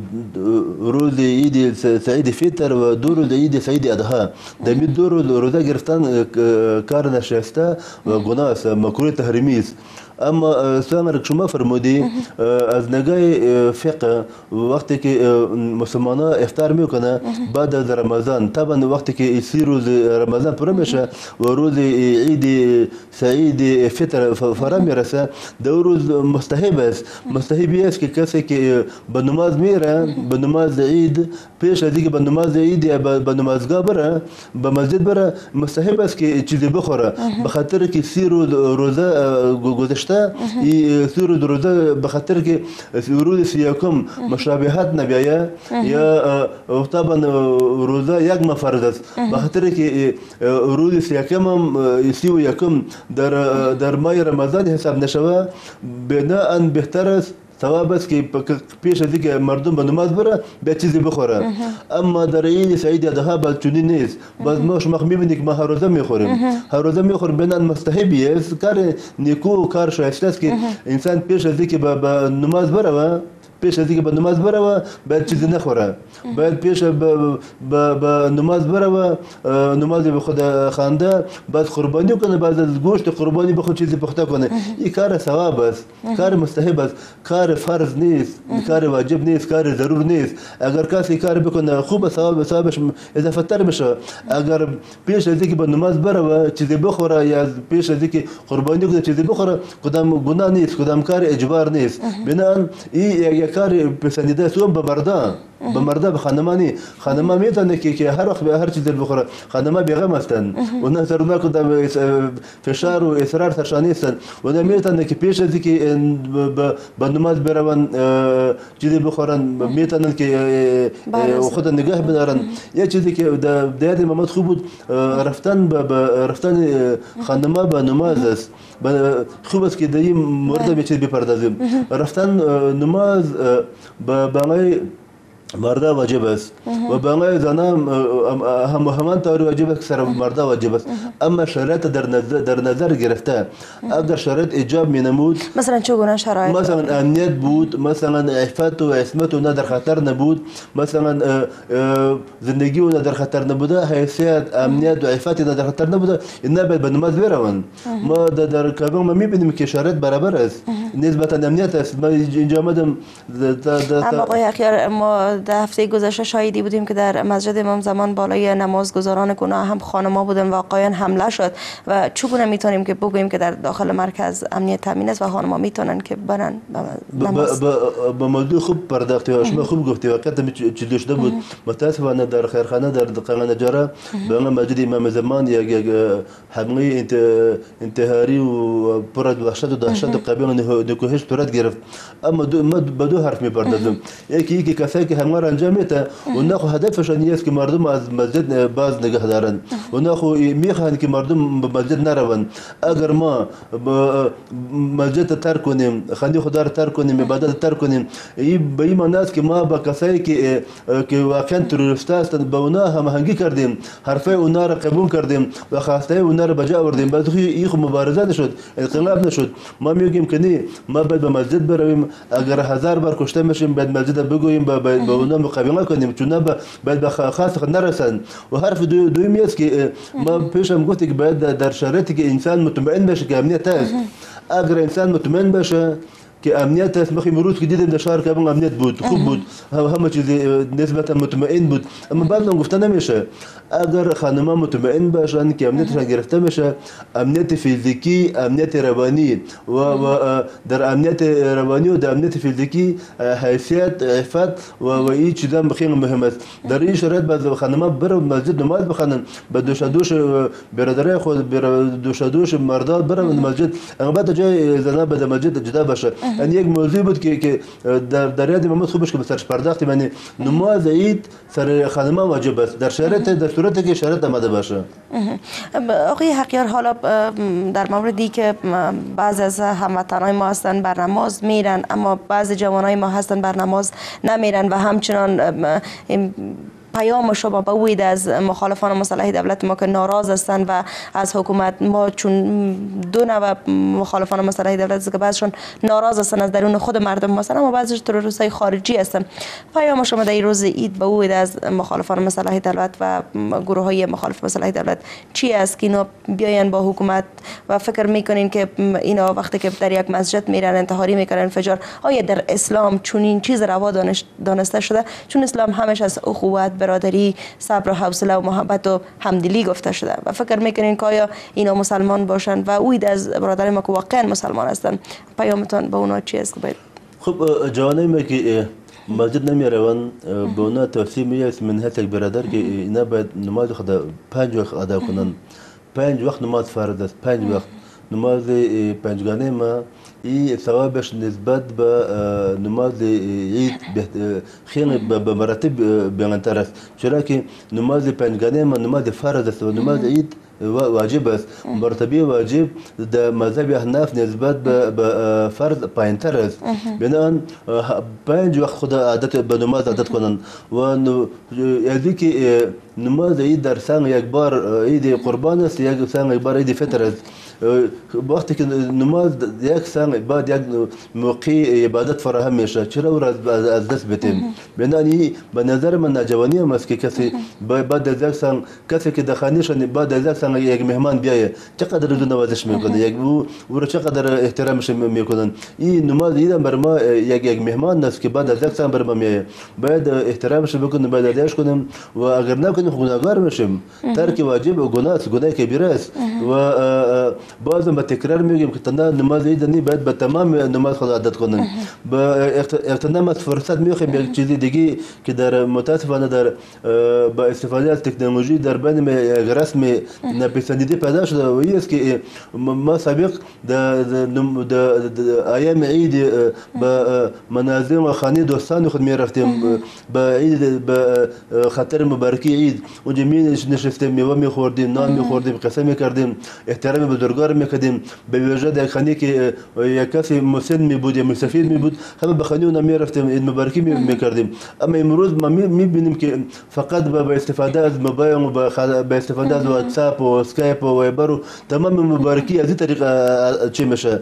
روز عید سعید فطر و دو روز عید سعید اضحی در این دو روز روزه گرفتن کار نشسته و گناه است مکروه تحریمی است. اما سامر شما فرمودی از نگاه فقه وقتی که مسلمانان افطار میکنه بعد از رمضان طبعا وقتی که سی روز رمضان پر میشه و روز عید سعید فطر فرا میرسه دو روز مستحب است مستحبی است که کسی که به نماز میره به نماز عید پیش از اینکه به نماز عید یا به نمازگاه بره به مسجد بره مستحب است که چیزی بخوره به خاطر که سی روز روزه گذشته ای سی روز روزه به خاطر که روز سیاکم مشابهت نبیایه یا طبعا روزه یک مفرد است به خاطر که روز سیاکم هم سی و یکم در در ماه رمضان حساب نشوه بناء بهتر است ثواب است که پیش از اینکه مردم به نماز بره به چیزی بخوره اما در عید سعید اضحی باز چنین نیست باز ما شما میبینید که ما هر روزه میخوریم هر روزه میخوریم بنان مستحبی است کار نیکو کار شایسته است که انسان پیش از اینکه به نماز بره پیش از اینکه به نماز بره باید چیزی نخوره باید پیش به نماز بره نماز به خود خانده بعد قربانی کنه بعد از گوشت قربانی به خود چیزی پخته کنه این کار ثواب است کار مستحب است کار فرض نیست کار واجب نیست کار ضرور نیست اگر کسی کار بکنه خوب ثواب ثوابش اضافه تر میشه اگر پیش از اینکه به نماز بره چیزی بخوره یا پیش از اینکه قربانی کنه چیزی بخوره کدام گناه نیست کدام کار اجبار نیست بنابراین این کار پسندیده است به مردان به مردا به خانمانی خانما میتونه که که هر وقت به هر چیز بخوره خانما بیغم هستن و نه سر نه کدام فشار و اصرار سرشان نیستن و نه میتونه که پیش از اینکه به نماز برون چیزی بخورن میتونن که خود نگاه بدارن یه چیزی که در یاد محمد خوب بود رفتن به رفتن خانما به نماز است خوب است که در این مورد به چیز بپردازیم رفتن نماز به بنای مردا واجب است و بنای زنان هم همان طور واجب است که سر مردا واجب است اما شرایط در نظر در نظر گرفته اگر شرایط ایجاب می نمود مثلا چگونه شرایط مثلا امنیت بود مثلا عفت و عصمت و در خطر نبود مثلا زندگی و در خطر نبوده حیثیت امنیت و عفت در خطر نبوده اینا باید به نماز بروند ما در کابل ما میبینیم که شرایط برابر است نسبتا امنیت است. من اینجا آمدم. اما آقای حقیار ما در هفته گذشته شاهدی بودیم که در مسجد امام زمان بالای نمازگزاران گناه هم خانما بودن و آقایان حمله شد و چگونه میتونیم که بگوییم که در داخل مرکز امنیت تامین است و خانما میتونن که برن نماز؟ با موضوع خوب پرداختی، شما خوب گفتی. واقعا چی شده بود متاسفانه در خیرخانه در قلعه‌نجاره به مسجد امام زمان یک حمله انتحاری و پر از وحشت و دهشت و قبیل نکوهش صورت گرفت. اما ما به دو حرف میپردازم. یکی یکی کسایی که حمله را انجام میده اونها خو هدفشان نیست که مردم از مسجد باز نگه دارن، اونها خو میخواهند که مردم به مسجد نروند. اگر ما مسجد ترک کنیم، خانه خدا را ترک کنیم، عبادت ترک کنیم، این به این معنی است که ما با کسایی که که واقعا تروریست هستند با اونها هماهنگی کردیم، حرفای اونها را قبول کردیم و خواسته اونها را بجا آوردیم. بعد این خو مبارزه نشد، انقلاب نشد. ما میگیم که نه، ما باید به مسجد برویم. اگر هزار بار کشته میشیم باید مسجد بگوییم، با با اونها مقابله کنیم، چون باید به خاص خود نرسند. و حرف دو دومی است که ما پیشم گفتی که باید در شرایطی که انسان مطمئن باشه که امنیت است. اگر انسان مطمئن باشه که امنیت است، مخی امروز که دیدم در شهر کابل امنیت بود، خوب بود، همه چیز نسبتا مطمئن بود. اما بعد گفته نمیشه. اگر خانم‌ها مطمئن باشن که امنیتشان گرفته میشه، امنیت فیزیکی، امنیت روانی و, و در امنیت روانی و در امنیت فیزیکی حیثیت، عفت و و این چیزا خیلی مهم است. در این شرایط بعض خانم‌ها برن مسجد نماز بخونن، به دوش دوش برادرای خود، دوش دوش مردا برن مسجد، اما بعد جای زنا به مسجد جدا باشه. این یک موضوع بود که که در در یاد محمد خوبش که به سرش پرداخت. یعنی نماز عید سر خانم‌ها واجب است در شرایط در صورتی که شرایط آماده باشه. آقای حقیار، حالا در موردی که بعض از هموطنان ما هستن بر نماز میرن اما بعض جوانای ما هستن بر نماز نمیرن و همچنان پیام شما بوید از مخالفان مسلح دولت ما که ناراض هستند و از حکومت ما، چون دو نوع مخالفان مسلح دولت است که بعضشون ناراض هستند از درون خود مردم هستند اما بعضش تروریستای خارجی هستند. پیام شما در این روز عید بوید از مخالفان مسلح دولت و گروه های مخالف مسلح دولت چی است که اینا بیاین با حکومت و فکر میکنین که اینا وقتی که در یک مسجد میرن انتحاری میکنن انفجار، آیا در اسلام چون این چیز روا دانسته شده؟ چون اسلام همش از اخوت، برادری، صبر و حوصله و محبت و همدلی گفته شده و فکر میکنین که آیا اینا مسلمان باشن و اوید از برادر ما که واقعا مسلمان هستن، پیامتون به اونا چی است که باید؟ خب جوانای ما که مسجد نمیروند به اونا توصیه می‌کنم من هست یک برادر که اینا باید نماز خدا پنج وقت ادا کنن. پنج وقت نماز فرض است. پنج وقت نماز پنجگانه ما این ثوابش نسبت به نماز عید خیلی به مراتب بیانتر است، چرا که نماز پنجگانه ما نماز فرض است و نماز عید واجب است. مرتبه واجب در مذهب احناف نسبت به فرض پایین‌تر است. بنابراین پنج وقت خود عادت به نماز عادت کنند و از اینکه نماز عید در سال یک بار عید قربان است، یک سال یک بار عید فطر است. وقتی که نماز یک سال بعد یک موقع عبادت فراهم میشه، چرا او را از دست بدیم؟ بنابراین به نظر من ناجوانی هم است که کسی بعد از یک سال کسی که در خانه‌شان بعد از یک سال یک مهمان بیایه چقدر او نوازش میکنه، یک او او را چقدر احترامش میکنن. این نماز عید بر ما یک یک مهمان است که بعد از یک سال بر ما میایه، باید احترامش بکنیم، باید ادایش کنیم و اگر نکنیم گناهگار میشیم. ترک واجب و گناه است، گناه کبیره است و بازم به تکرار میگیم که تنها نماز عید نی باید به تمام نماز خود عادت کنن. با اغتنام از فرصت میخوایم یک چیزی دیگه که در متاسفانه در با استفاده از تکنولوژی در بین یک رسم ناپسندیده پیدا شده و این است که ما سابق در ایام عید با منازل و خانه دوستان خود میرفتیم با عید با خاطر مبارکی عید اونجا می نشستیم، میوه میخوردیم، نان میخوردیم، قصه میکردیم، احترام بزرگوار میکردیم. به وجه در خانه که یک کسی مسن می بود یا مسافر می بود همه به خانه اونها میرفتیم، عید مبارکی میکردیم. اما امروز ما میبینیم که فقط با استفاده از موبایل و با استفاده از واتساپ و و اسکایپ و وایبر و تمام مبارکی از این طریق چی میشه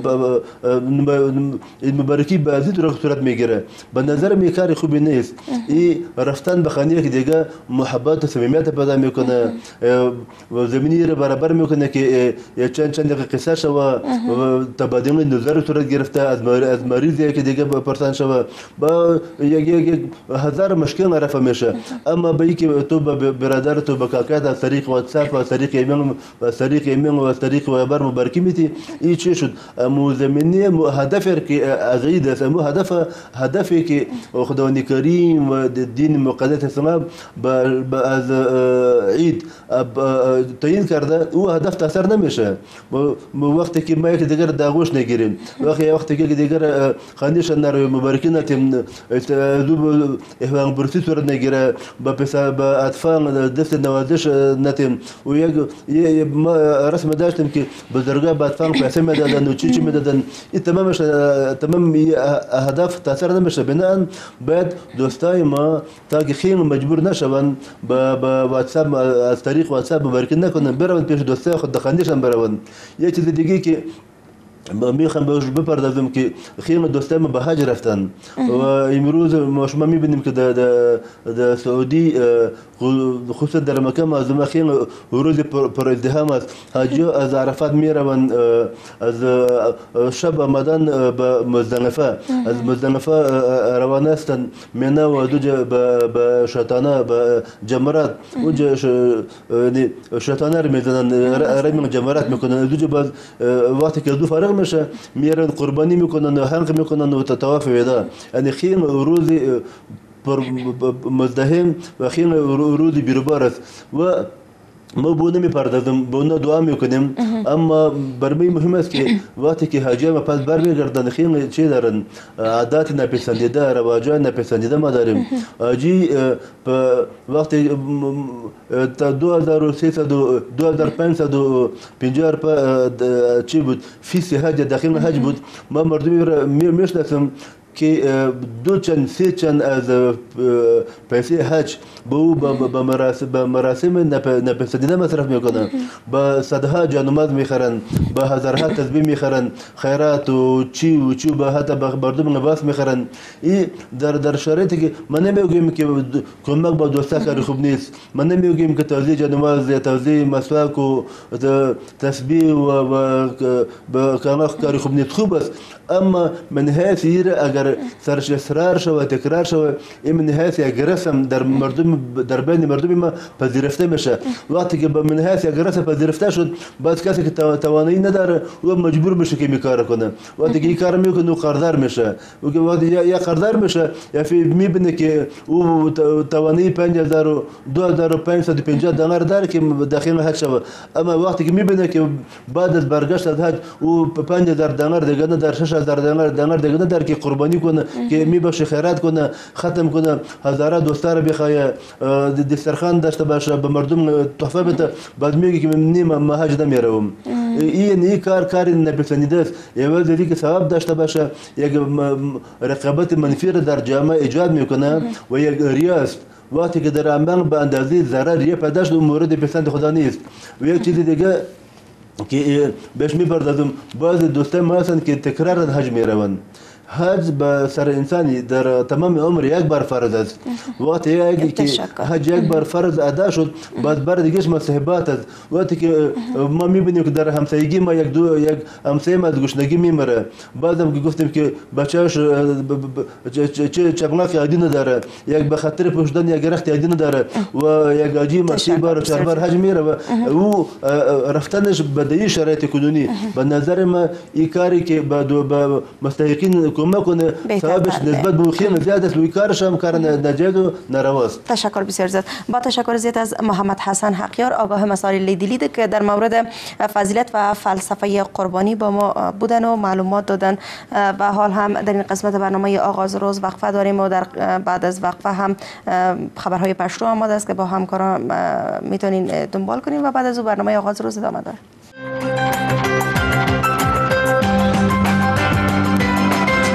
مبارکی به از این صورت میگیره. به نظر می کار خوبی نیست. این رفتن به خانه که دیگه محبت و صمیمیت پیدا میکنه و زمینی رو برابر میکنه که چند چند دقیقه قصه شوه و تبادل نظر صورت گرفته از از مریضی که دیگه پرسان شوه با یک یک هزار مشکل رفع میشه. اما به اینکه تو به برادر تو به کاکات از طریق واتساپ و از طریق ایمیل و از طریق ایمیل و از طریق وایبر مبارکی میتی این چی شد؟ مو زمینی هدف که عقیده است، مو هدف هدفی که خداوند کریم و دین مقدس اسلام با از عید تعیین کرده او هدف تاثیر نمیشه. وقتی که ما یک دیگر داغوش نگیریم، وقتی وقتی که دیگر خانیش نر مبارکی نتیم دو احوال برسی صورت نگیره با پسر با اطفال دست نوازش نتیم و یک رسم داشتیم که بزرگا با اطفال پیسه میدادن و چی چی میدادن. این تمامش تمام هدف تاثیر نمیشه. بنابراین باید دوستای ما تا که خیلی مجبور نشون با واتساپ از طریق واتساپ مبارکی نکنن، برون پیش دوستای خود دخانیشان برون. یک چیز دیگه که میخوام بهش بپردازم که خیلی دوستای ما به حج رفتن و امروز ما شما میبینیم که در در سعودی خصوصا در مکه معظمه خیلی روز پر ازدحام است. حاجی‌ها از عرفات میروند، از شب آمدن به مزدلفه، از مزدلفه روانه هستند مینا و دوجه به شیطانه به جمرات اونجا شیطانه رو میزنن رمی جمرات میکنن. دوجه باز وقتی که دو فارغ میشه میرن قربانی میکنن و حلق میکنن و طواف ودا. یعنی خیلی روزی پر مزدحم و خیلی روزی بیروبار است و ما به اون نمیپردازم، به اون دعا میکنیم. اما برای مهم است که وقتی که حاجیان پس برمیگردن خیلی چی دارن عادات نپسندیده، رواجات نپسندیده ما داریم. حاجی وقتی تا دو هزار و سیصد و دو هزار و پانصد و پنجاه چی بود فیس حج داخل حج بود. ما مردمی را میشناسم که دو چند سه چند از پیسه حج به او به مراسم مراسم نپسندیده مصرف میکنن، با صدها جانماز میخرن، با هزارها تسبیح میخرن، خیرات و چی و چی و حتی به مردم لباس میخرن. این در در شرایطی که ما نمیگیم که کمک با دوستا کاری خوب نیست، ما نمیگیم که توزیع جانماز یا توزیع مسواک و تسبیح و کاری خوب نیست، خوب است. اما من حیث اگر سرش اصرار شود تکرار شود این من حیث یک رسم در مردم در بین مردم ما پذیرفته میشه. وقتی که به من حیث یک رسم پذیرفته شد بعد کسی که توانایی نداره او مجبور میشه که این کار کنه. وقتی که این کار میکنه او قرضدار میشه و که وقتی یا قرضدار میشه یا میبینه که او توانایی پنج هزار و دو هزار و پانصد و پنجاه دلار داره که داخل حج شود. اما وقتی که میبینه که بعد از برگشت از حج او پنج هزار دلار دیگه نداره، شش هزار دلار دلار دیگه نداره که قربانی کنه که میباشه خیرات کنه، ختم کنه، هزارها دوستا رو بخواه، دسترخوان داشته باشه، به مردم تحفه بده، بعد میگه که نیم ما حج نمیروم. این این کار کاری نپسندیده است. اول دیدی که ثواب داشته باشه یک رقابت منفی را در جامعه ایجاد میکنه و یک ریا است. وقتی که در عمل به اندازه ضرر ریا پیدا شد مورد پسند خدا نیست. و یک چیز دیگه که بهش میپردازم، بعضی دوستان ما هستند که تکرار حج میروند. حج به سر انسانی در تمام عمر یک بار فرض است. وقتی یک که حج یک بار فرض ادا شد بعد بر دیگهش مستحبات است. وقتی که ما میبینیم که در همسایگی ما یک دو یک همسایه ما از گشنگی میمره، بعدم که گفتیم که بچه‌اش چه چپلاک عادی نداره، یک به خاطر پوشیدن یک رخت عادی نداره و یک حاجی مسیح بار چهار بار حج میره و او رفتنش بدی شرایط کنونی. به نظر ما این کاری که به مستحقین کمک کنه ثوابش نسبت به خیلی زیاد است و کارش هم کار ناجایز و نارواست. تشکر بسیار زیاد. با تشکر زیاد از محمد حسن حقیار آگاه مسائل دینی که در مورد فضیلت و فلسفه قربانی با ما بودن و معلومات دادن. و حال هم در این قسمت برنامه آغاز روز وقفه داریم و در بعد از وقفه هم خبرهای پشتو آماده است که با همکاران میتونین دنبال کنین و بعد از برنامه آغاز روز ادامه داره.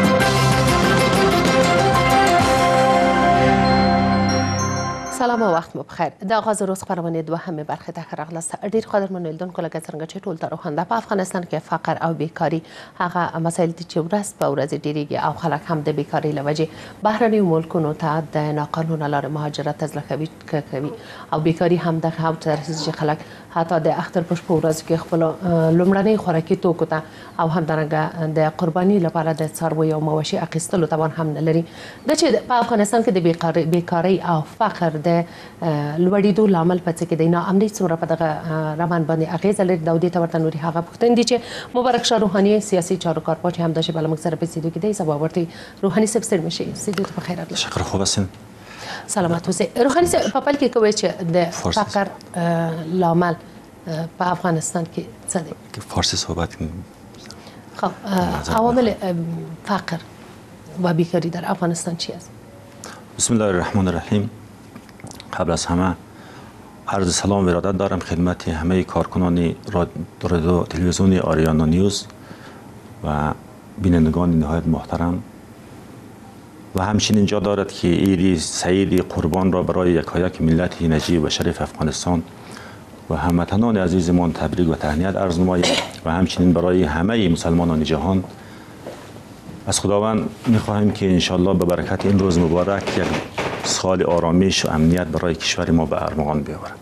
سلام و وقت وخت مو بخیر. د آغاز روز خبرونه دوهمه برخه ته راغلاست. ډیر قدرمن لیدونکو لکه څنګه چې ټول تر خوانده په افغانستان کې فقر او بیکاری هغه مسایل دي چې ورځ په ورځ ډیریږي او خلک هم د بیکاری لوجه بهرني ملکونو ته د ناقانونه لار مهاجرت از لکوي کوي او بیکاری هم د هم تر چې خلک حتی د اختر پښ په ورځ کې خپل لومړنۍ خوراکي توکو ته او هم درنګ د قرباني لپاره د څاروي او مواشي اخیستلو توان هم نه لري. د چې په افغانستان کې د بیکاری بیکاری او فقر د لوړېدو لامل پڅ کې د ناامنۍ څومره په دغه روان باندې اغیز لري د دې تورته نوري هغه پښتون دي چې مبارک شاه روحاني سیاسي چارو کارپوه هم د شبل مکسر په سیدو کې دی سبا ورته روحاني سب سر مشي سیدو ته بخیر راغلی. شکر خوب هستین. سلامت اوسئ. روحاني سب په پل کې کوي چې د فقر لامل په افغانستان کې څه دی؟ فارسی صحبت کنیم. خب عوامل فقر و بیکاری در افغانستان چی است؟ بسم الله الرحمن الرحیم. قبل از همه عرض سلام و ارادت دارم خدمت همه کارکنان رادیو تلویزیون آریانا نیوز و بینندگان نهایت محترم و همچنین جا دارد که عید سعید قربان را برای یکایک ملت نجیب و شریف افغانستان و هموطنان عزیزمان تبریک و تهنیت عرض نماییم و همچنین برای همه مسلمانان جهان از خداوند می‌خواهیم که انشالله به برکت این روز مبارک یک سال آرامش و امنیت برای کشور ما به ارمغان بیاورد.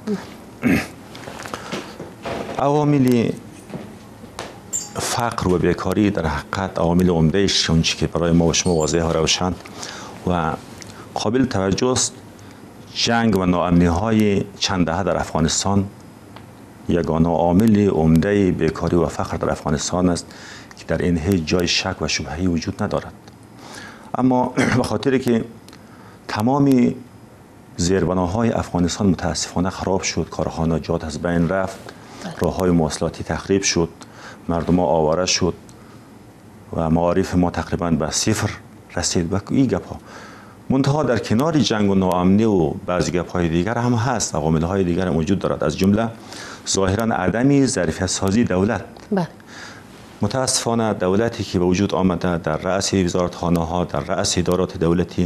عوامل فقر و بیکاری در حقیقت عوامل عمده‌اش اونچه که برای ما و شما واضح و روشن و قابل توجه است جنگ و ناامنی‌های چند دهه در افغانستان یگانه عامل عمده بیکاری و فقر در افغانستان است که در این هیچ جای شک و شبهه‌ای وجود ندارد. اما به خاطر که تمامی زیربناهای افغانستان متاسفانه خراب شد، کارخانجات از بین رفت، راه‌های مواصلاتی تخریب شد، مردم ها آواره شد و معارف ما تقریبا به صفر رسید و این گپ‌ها منتها در کنار جنگ و ناامنی و بعضی گپ‌های دیگر هم هست، عوامل‌های دیگر هم وجود دارد، از جمله ظاهرا عدمی ظرفیت سازی دولت. بله. متاسفانه دولتی که به وجود آمده در رأس وزارتخانه‌ها، در رأس ادارات دولتی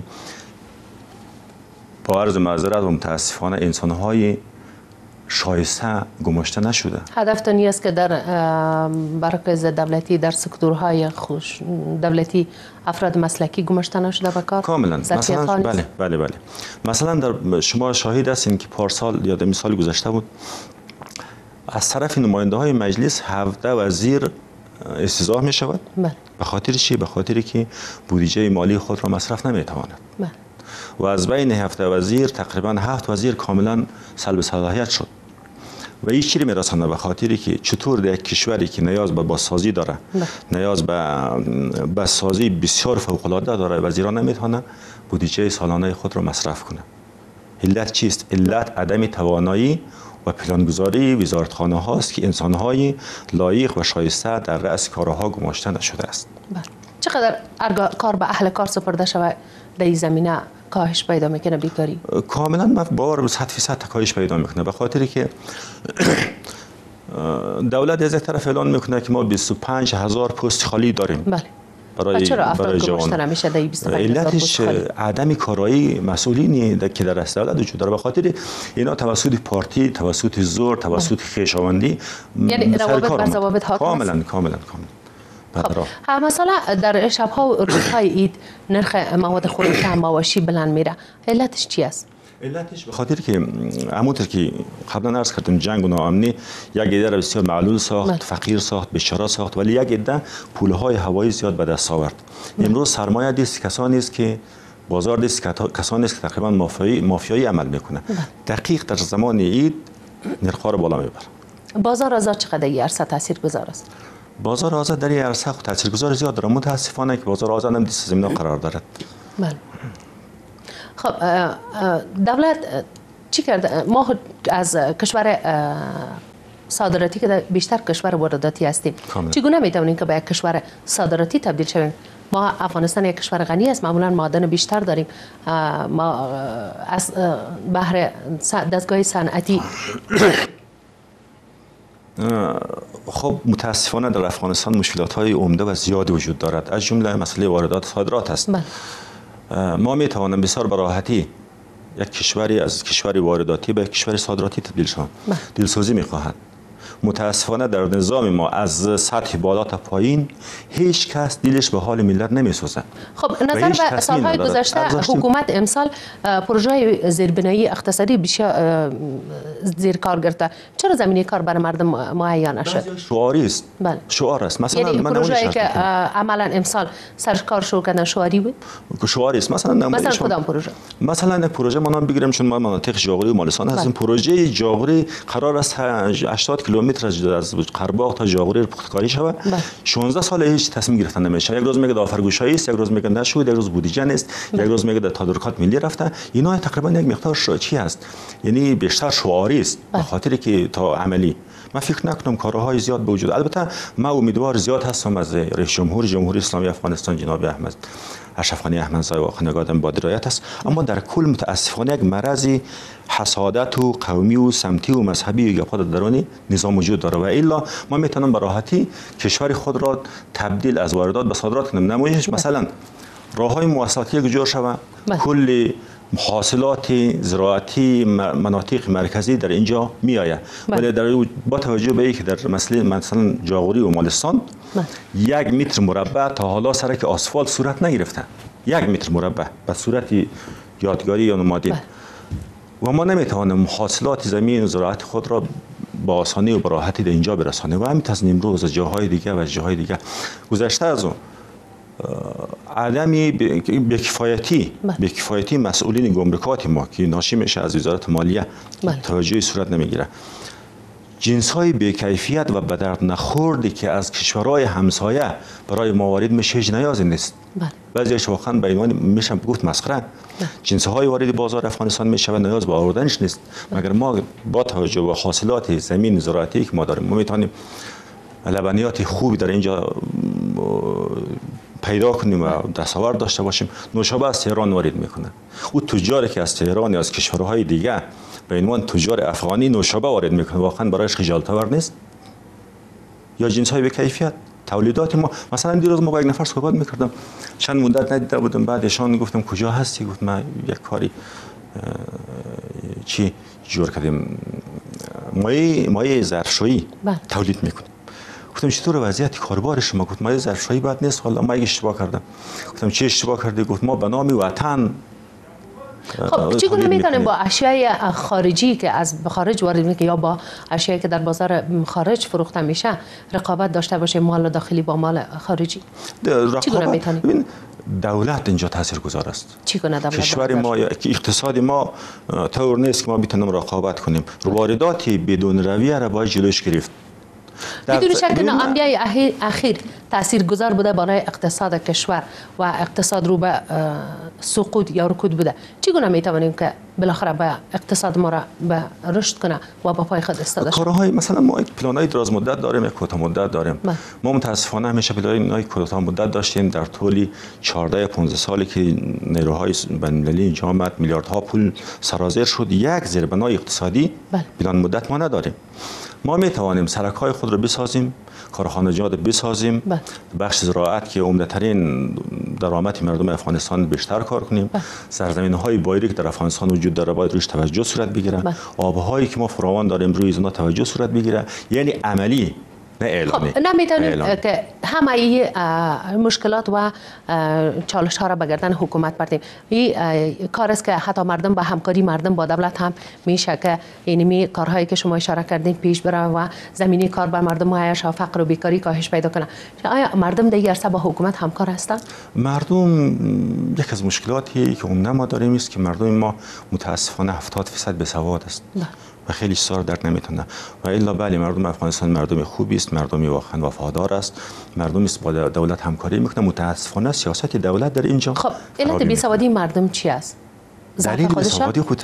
با عرض معذرت و متاسفانه انسان‌های شایسته گماشته نشده. هدف نیست که در مراکز دولتی در سکتورهای خوش دولتی افراد مسلکی گماشته نشده به کار؟ کاملا. مثلا بله بله بله. مثلا در شما شاهد هستین که پارسال یا در سال گذشته بود از طرف نماینده های مجلس هفده وزیر استضاح می شود. بله. به خاطر چی؟ به خاطری که بودجه مالی خود را مصرف نمی تواند. بله. و از بین هفته وزیر تقریبا هفت وزیر کاملا سلب صلاحیت شد و این چیزی میرسانه به خاطری که چطور در یک کشوری که نیاز به بازسازی داره بله. نیاز به بازسازی بسیار فوق العاده داره وزیران نمیتونه بودجه سالانه خود را مصرف کنه. علت چیست؟ علت عدم توانایی و پلانگذاری وزارتخانه هاست که انسانهای لایق و شایسته در رأس کارها گماشته نشده است. بله. چقدر کار به اهل کار سپرده شود در این زمینه کاهش پیدا میکنه بیکاری؟ کاملا من باور به صد فیصد کاهش پیدا میکنه به خاطری که دولت از یک طرف اعلان میکنه که ما بیست و پنج هزار پست خالی داریم. بله. برای چرا برای جوان علتش عدم کارایی مسئولینی که در رأس دولت وجود داره به خاطر اینا توسط پارتی توسط زور توسط خویشاوندی یعنی روابط و ضوابط حاکم کاملا کاملا کاملا خب مثلا در شبها و روزهای عید نرخ مواد خوراکی مواشی بلند میره علتش چی است؟ علتش به خاطر که همونطور که قبلا عرض کردم جنگ و ناامنی یک عده را بسیار معلول ساخت مد. فقیر ساخت بیچاره ساخت ولی یک عده پولهای هوایی زیاد به دست آورد. امروز سرمایه دیست کسانی است که بازار دیست کسانی است که تقریبا مافیایی مافیایی عمل میکنه دقیق در زمان عید نرخ را بالا میبره. بازار آزاد چقدر این عرصه تاثیرگذار است؟ بازار آزاد در این عرصه تاثیرگذار زیاد داره متاسفانه که بازار آزاد هم دست زمینه قرار دارد. بله. خب دولت چی کرده؟ ما از کشور صادراتی که بیشتر کشور وارداتی هستیم چگونه میتونیم که به یک کشور صادراتی تبدیل شویم؟ ما افغانستان یک کشور غنی است معمولا معدن بیشتر داریم ما از بهر دستگاه صنعتی خب متاسفانه در افغانستان مشکلات های عمده و زیادی وجود دارد از جمله مسئله واردات صادرات است. بله. ما می توانیم بسیار به راحتی یک کشوری از کشوری وارداتی به کشور صادراتی تبدیل شوند. دلسوزی میخواهند. متاسفانه در نظام ما از سطح بالا تا پایین هیچ کس دلش به حال ملت نمیسوزه. خب نظر به سالهای گذشته حکومت امسال پروژه زیربنایی اقتصادی بیشتر زیر کار گرفته، چرا زمینه کار برای مردم مهیا نشد؟ شعاری است. بله. شعار است. مثلا یعنی من پروژه‌ای که عملا امسال سر کار شروع کردن شعاری بود؟ شعاری است. مثلا مثلا کدام پروژه؟ مثلا یک پروژه ما نام بگیریم، چون ما مناطق جاغوری و مالستان هستیم. پروژه جاغوری قرار است هشتاد کیلومتر از قرباغ تا جاغوری پختکاری شود. شانزده سال هیچ تصمیم گرفتن نمیشه. یک روز میگه دافرگوشایی است، یک روز میگه نشود، یک روز بودجه نیست، یک روز میگه تدارکات ملی رفته. اینا تقریبا یک مقدار چی است؟ یعنی بیشتر شعاری است به خاطر که تا عملی من فکر نکنم کارهای زیاد به وجود. البته من امیدوار زیاد هستم از رئیس جمهور جمهوری اسلامی افغانستان جناب احمد اشرف غنی احمدزاده و خانواده‌ام با درایت است، اما در کل متاسفانه یک مرض حسادت و قومی و سمتی و مذهبی و گپا در درون نظام وجود داره و الا ما میتونیم به راحتی کشور خود را تبدیل از واردات به صادرات کنیم. نمایش مثلا راههای مواصلاتی گذار شود، کل حاصلات زراعتی مناطق مرکزی در اینجا می آید، ولی در با توجه به اینکه در مسئله مثلا جاغوری و مالستان یک متر مربع تا حالا سرک آسفالت صورت نگرفته، یک متر مربع به صورت یادگاری یا نمادین و ما نمیتوانیم حاصلات زمین و زراعت خود را با آسانی و براحتی در اینجا برسانیم و همین تصمیم امروز از جاهای دیگه و از جاهای دیگه گذشته از اون عدمی بی‌کفایتی بی‌کفایتی مسئولین گمرکات ما که ناشی میشه از وزارت مالیه توجهی صورت نمیگیره. جنس های بی‌کیفیت و به درد نخوردی که از کشورهای همسایه برای ما وارد میشه هیچ نیازی نیست. بعضیش واقعا به عنوان میشه گفت مسخره. جنس های وارد بازار افغانستان میشه و نیاز به آوردنش نیست، مگر ما با توجه به حاصلات زمین زراعتی که ما داریم ما میتونیم لبنیات خوبی در اینجا پیدا کنیم و دستاورد داشته باشیم. نوشابه از تهران وارد میکنه، او تجاری که از تهران یا از کشورهای دیگه به عنوان تجار افغانی نوشابه وارد میکنه، واقعا برایش خجالت آور نیست؟ یا جنس های به کیفیت تولیدات ما. مثلا دیروز ما با یک نفر صحبت میکردم، چند مدت ندیده بودم، بعدشان گفتم کجا هستی؟ گفت ما یک کاری چی جور کردیم، مایع مایع ظرفشویی تولید میکنیم. گفتم چطور وضعیت کاربار شما؟ گفت مایع ظرفشویی بد نیست. حالا ما اشتباه کردم. گفتم چه اشتباه کردی؟ گفت ما به نام وطن. خب چگونه میتونیم با اشیاء خارجی که از خارج وارد میشه یا با اشیاء که در بازار خارج فروخته میشه رقابت داشته باشیم، مال داخلی با مال خارجی؟ چگونه میتونیم؟ دولت اینجا تاثیرگذار است. چگونه دولت؟ کشور ما یا اقتصاد ما طور نیست که ما بتونیم رقابت کنیم. واردات بدون رویه را باید جلوش گرفت. بدون شک ناامنی اخیر تاثیرگذار بوده برای اقتصاد کشور و اقتصاد رو به سقوط یا رکود بوده. چگونه میتوانیم که بالاخره به اقتصاد ما را به رشد کنه و با پای خود ایستاده شه؟ کارهای مثلا ما یک پلانای دراز مدت داریم، یک کوتاه مدت داریم. با. ما متاسفانه همیشه پلانای کوتاه مدت داشتیم. در طول چهارده پانزده سالی که نیروهای بین‌المللی اینجا آمد میلیاردها پول سرازیر شد، یک زیربنای اقتصادی پلان مدت ما نداریم. ما می توانیم سرک‌های خود را بسازیم، کارخانجات بسازیم، با. بخش زراعت که عمده‌ترین درآمد مردم افغانستان بیشتر کار کنیم، سرزمین‌های بایری که در افغانستان وجود داره باید روش توجه صورت بگیره، آب‌هایی که ما فراوان داریم روی اینا توجه صورت بگیره، یعنی عملی نه اعلانی. خب نمیتونیم که همه این مشکلات و چالش ها را به گردن حکومت بردیم. این کار است که حتی مردم با همکاری مردم با دولت هم میشه که اینمی کارهایی که شما اشاره کردین پیش بره و زمینه کار بر مردم مهیا شه، فقر و بیکاری کاهش پیدا کنه. آیا مردم در این عرصه با حکومت همکار هستند؟ مردم یک از مشکلاتی که عموما ما داریم است که مردم ما متاسفانه هفتاد درصد بسواد است. ده. و خیلی سار درک نمیتونه و الا بله مردم افغانستان مردم خوبی است، مردمی واقعا وفادار است، مردمی است با دولت همکاری میکنه. متاسفانه سیاست دولت در اینجا خب علت بیسوادی مردم چی است؟ دلیل بیسوادی خود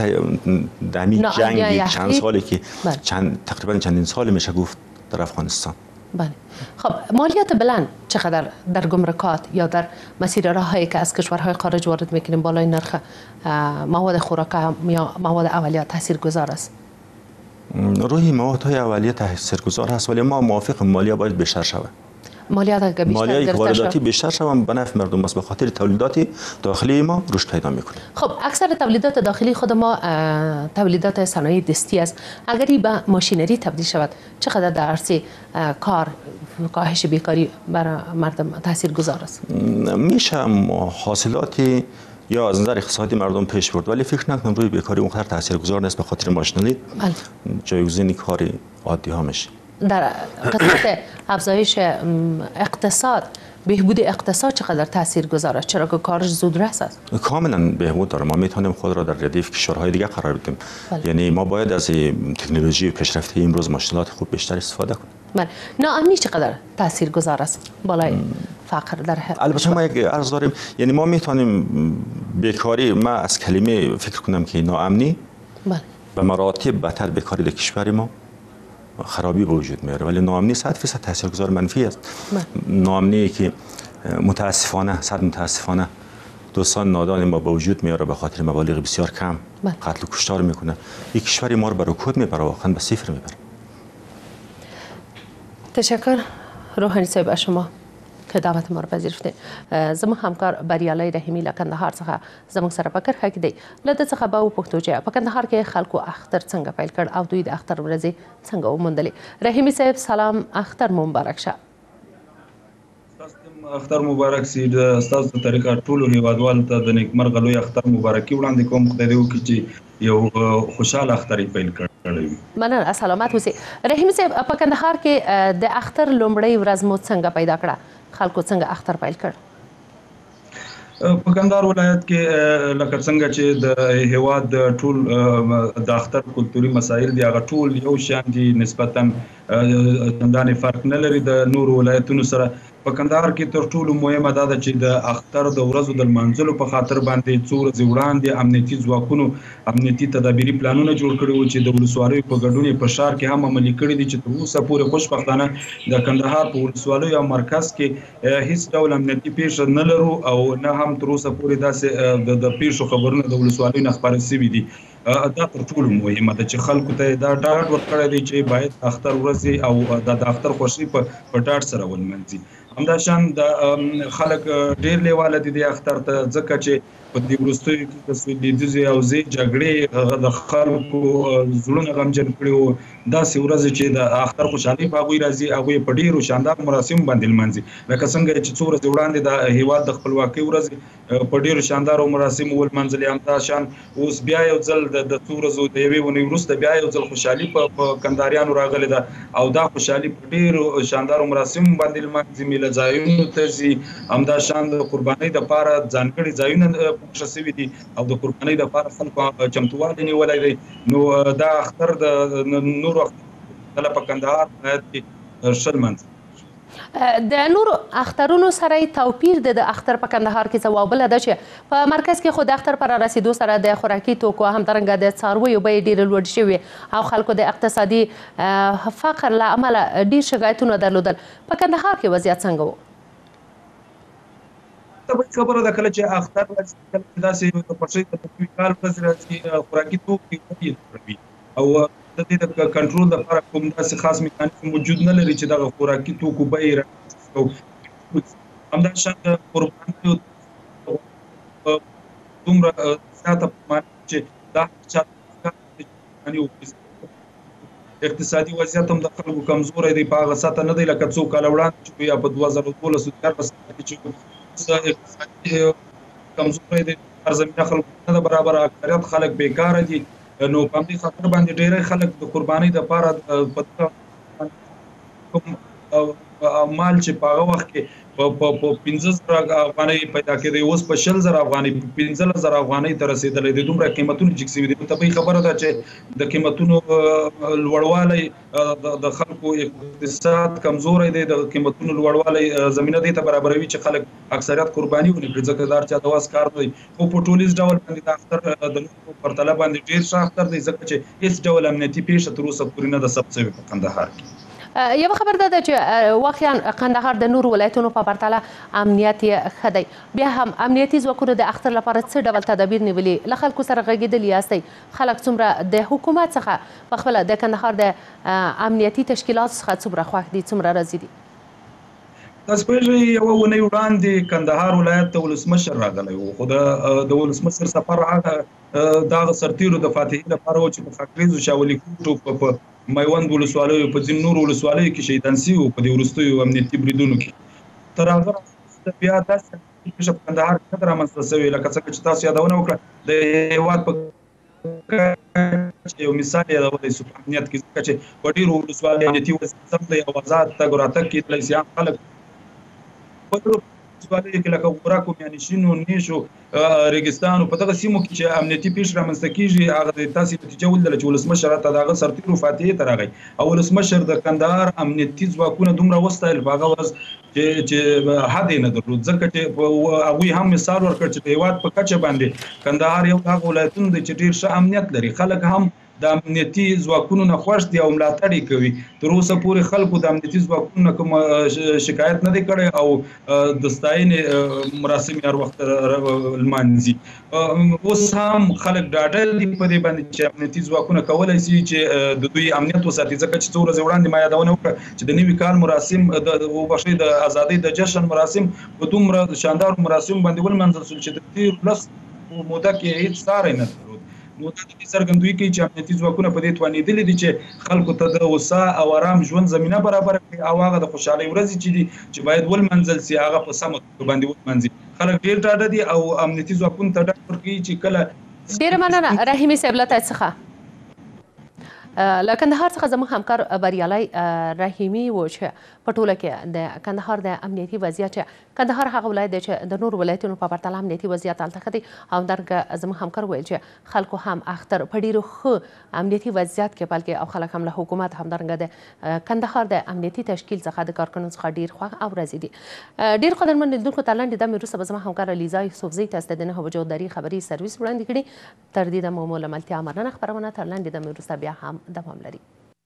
دمی جنگ چند سالی که بله. چند تقریبا چندین سال میشه گفت در افغانستان. بله. خب مالیات بلند چقدر در گمرکات یا در مسیر راههایی که از کشورهای خارج وارد میکنیم بالای نرخ مواد خوراکی یا مواد اولیه تاثیرگذار است؟ روی مواد های اولیه تاثیرگذار هست، ولی ما موافق مالیه باید بیشتر شود. مالیات اگر بیشتر مالیاتی که گرفته وارداتی شد بیشتر شوند به نفع مردم است، به خاطر تولیدات داخلی ما رشد پیدا میکنه. خب اکثر تولیدات داخلی خود ما تولیدات صنایع دستی است. اگر این به ماشینری تبدیل شود چقدر در عرصه کار کاهش بیکاری برای مردم تاثیرگذار است؟ میشه حاصلاتی یا از نظر اقتصادی مردم پیش برد، ولی فکر نکنم روی بیکاری اونقدر تاثیرگذار نیست به خاطر ماشینری. جایگزین کار عادی ها میشه. در قسمت افزایش اقتصاد بهبود اقتصاد چقدر تاثیرگذار است؟ چرا که کارش زودرس است؟ کاملا بهبود داره. ما میتونیم خود را در ردیف کشورهای دیگه قرار بدیم. بله. یعنی ما باید از تکنولوژی پیشرفته امروز ماشینات خوب بیشتر استفاده کنیم. بله. ناامنی چقدر تاثیرگذار است بالای فقر در البته ما یک عرض داریم، یعنی ما میتونیم بیکاری، ما از کلمه فکر کنم که ناامنی بله. به مراتب بدتر بیکاری در کشور ما خرابی به وجود میاره، ولی ناامنی صد فیصد تاثیرگذار منفی است. ناامنی که متاسفانه صد متاسفانه دوستان نادان ما به وجود میاره به خاطر مبالغ بسیار کم بله. قتل و کشتار میکنه. یک کشور ما رو به رکود میبره، واقعا به صفر میبره. تشکر روحانی صاحب از شما که دعوت ما رو پذیرفتین. زموږ همکار بریالي رحیمي له کندهار څخه زموږ سره په کرښه کې دی. له ده څخه به وپوښتو چې په کندهار کې خلکو اختر څنګه پیل کړ او دوی د اختر ورځې څنګه وموندلې. رحیمي صاحب سلام، اختر مو مبارک شه. اختر مبارک سي. د ستاسو په طریقه ټولو هیوادوالو ته د نیکمرغه لوی اختر مبارکي وړاندې کوم. خدای دې وکړي چې یو خوشاله اختر یې پیل کړی وي. مننه، سلامت اوسئ. رحیمي صاحب په کندهار کې د اختر لومړۍ ورځ مو څنګه پیدا کړه؟ خلکو څنګه اختر پیل کړ؟ په کندهار ولایت کې لکه څنګه چې د هیواد ټول د اختر کلتوري مسایل دي، هغه ټول یو شان دي، نسبتا چندانې فرق نه لري د نورو ولایتونو سره. په کندهار کې تر ټولو مهمه دا ده چې د اختر د ورځو د لمانځلو په خاطر باندې څو ورځې وړاندې امنیتي ځواکونو امنیتي تدابیري پلانونه جوړ کړي وو چې د ولسوالیو په ګډون په ښار کې هم عملي کړي دي، چې تر اوسه پورې خوشبختانه د کندهار په ولسوالیو او مرکز کې هیڅ ډول امنیتي پیښه نه لرو او نه هم تر اوسه پورې داسې د پیښو خبرونه د ولسوالیو نه خپاره شوي دي. دا تر ټولو مهمه ده چې خلکو ته دا ډاډ ورکړی دی چې باید اختر ورځې او د اختر خوښي په ډاډ سره ولمانځي. همداشان د خلک ډیر لیواله دي د اختر ته، ځکه چې په دې وروستیو کې د سویدیزي او زی جګړې د خلکو زړونه غمجن کړي وو. داسې ورځې چې د اختر خوشحالي په هغوی راځي، هغوی په ډیرو شاندار مراسمو باندې لمانځي. لکه څنګه چې څو ورځې وړاندې د هیواد د خپلواکۍ ورځې په ډیرو شاندارو مراسمو ولمانځلې. همداشان اوس بیا یو ځل د څو ورځو د یوې اونۍ وروسته بیا یو ځل خوشحالي په کندهاریانو راغلې ده او دا خوشحالي په ډیرو شاندارو مراسمو باندې لمانځي. میله ځایونو ته ځي، همداشان د قربانۍ دپاره ځانګړي ځایونه پوښه شوي دي او د قربانۍ دپاره خلکو چمتووالی نیولی دی. نو دا اختر د نورو اختر په کندهار ولایت کې ښه لمانځي. د نورو اخترونو سره توپیر د اختر په کندهار کې څه او بله ده چې په مرکز کې خو د اختر پر رسیدو سره د خوراکي توکو همدارنګه د څارویو بیې ډېرې لوړې شوې او خلکو د اقتصادي فقر له امله ډېر شکایتونه درلودل. په کندهار کې وضعیت څنګه و؟ طبیعي خبره ده، کله چې اختر راځي کله داسې د خوښۍ د نوي کال ورځ راځي، خوراکي توکي لوړوي او د دې د کنټرول لپاره کوم داسې خاص میکانیزم وجود نه لري چې دغه خوراکي توکو بیې راټیټ. همداشان د قربانیو دومره زیاته پیمانه چې دا چا اقتصادي وضعیت هم د خلکو کمزوری دی، په هغه سطحه نه دی لکه څو کاله وړاندې چې یا په دوه زره دولس دیارلس کې چې اقتصادي کمزوری دی، هر زمینه خلکو نه ده برابره، اکثریت خلک بیکاره دي. نو په همدې خاطر باندې ډېری خلک د قربانۍ دپاره کوم مال چې په هغه وخت کې په پنځه زره افغانۍ پیدا کېدی، اوس په شل زره افغانۍ پنځلس زره افغانۍ ته رسېدلی دی. دومره قیمتونه جګ شوي دي. طبیعي خبره ده چې د قیمتونو لوړوالی د خلکو اقتصاد کمزوری دی، د قیمتونو لوړوالی زمینه دې ته برابروي چې خلک اکثریت قرباني ونه کړي، ځکه دا هر چا د وس کار نه دی. خو په ټولیز ډول باندې د اختر د نورو پرتله باندې ډېر ښه اختر دی، ځکه چې هېڅ ډول امنیتي پیښه تر اوسه پورې نه ده ثبت شوې په کندهار کې. یوه خبر دا ده چې واقعا کندهار د نورو ولایتونو په پرتله امنیت یې ښه دی. بیا هم امنیتي ځواکونو د اختر لپاره څه ډول تدابیر نیولي؟ له خلکو سره غږېدلي یاستئ؟ خلک څومره د حکومت څخه په خپله د کندهار د امنیتي تشکیلاتو څخه څومره خوښ دي، څومره راضي دي؟ تاسو پوهیږئ یوه اونۍ وړاندې کندهار ولایت ته ولسمشر راغلی و، خو د ولسمشر سفر هغه دغه سرتیرو د فاتحې لپاره و چې په خاکریزو شاولي کوټو په میوند ولسوالیو په ځینو نورو ولسوالیو کې شهیدان سوي وو په دې وروستیو امنیتي بریدونو کې. تر هغه بیا داسې پیښه په کندهار کې نه ده رامنځته سوې، لکه څنګه چې تاسو یادونه وکړه د هېواد په یو مثال یادولی سو په امنیت کې، ځکه چې په ډېرو ولسوالیو امنیتي وضعیت سم دی او آزاد تګ او راتګ کېدلی سي. عام خلک په ټولو ولسوالیو کې لکه غورک، میانشین، نیش او ریګستان په دغه سیمو کې چې امنیتي پیښې رامنځته کېږي، هغه د تاسې نتیجه ولیدله چې ولسمشر هلته د هغه سرتیرو فاتحې ته راغی او ولسمشر د کندهار امنیتي ځواکونه دومره وستایل په هغه ورځ چې چې حد یې نه درلود، ځکه چې هغوی هم مثال ورکړ چې د هېواد په کچه باندې کندهار یو هغه ولایتونه دی چې ډېر ښه امنیت لري، خلک هم د امنیتي ځواکونو نه خوښ دي او ملاتړ یې کوي. تر اوسه پورې خلکو د امنیتي ځواکونو نه کوم شکایت نه دی کړی او د ستاینې مراسم یې هر وخت لمانځي. اوس هم خلک ډاډه دي په دې باندې چې امنیتي ځواکونه کولی شي چې د دوی امنیت وساتي، ځکه چې څو ورځې وړاندې ما یادونه وکړه چې د نوي کال مراسم وبښئ د ازادۍ د جشن مراسم په دومره شاندارو مراسمو باندې ولمانځل شول چې د تېرو لسو موده کې هېڅ ساری نه درلود. نو دا د دې څرګندوي کوي چې امنیتي ځواکونه په دې توانېدلي دي چې خلکو ته د هوسا او آرام ژوند زمینه برابره کړي او هغه د خوشحالۍ ورځې چې دي چې باید ولمنځل سي هغه په سمه توګه باندې ولمنځي. خلک ډېر ډاډه دي او امنیتي ځواکونو ته ډاډ ورکوي چې کله. ډېره مننه رحیمي صاحب له تاسو څخه. له کندهار څخه زموږ همکار بریالی رحیمي و چې په ټوله کې د کندهار د امنیتي وضعیت چې کندهار هغه ولایت دی چې د نورو ولایتونو په پرتله امنیتي وضعیت هلته ښه دی، او همدارنګه زموږ همکار ویل چې خلکو هم اختر په ډېرو ښه امنیتي وضعیت کې، بلکې او خلک هم له حکومت همدارنګه د کندهار د امنیتي تشکیل څخه د کارکنو څخه ډېر خوښ او راضي دي. ډېر قدرمن لیدونکو ته لنډې دمې وروسته به زما همکاره لیزا یوسفزۍ تاسو ته د نهه بجو دري خبري سرویس وړاندې کړي. تر دې دمه مو له ملتیا مننه. خپرونه تر لنډې دمې وروسته بیا هم دوام لري.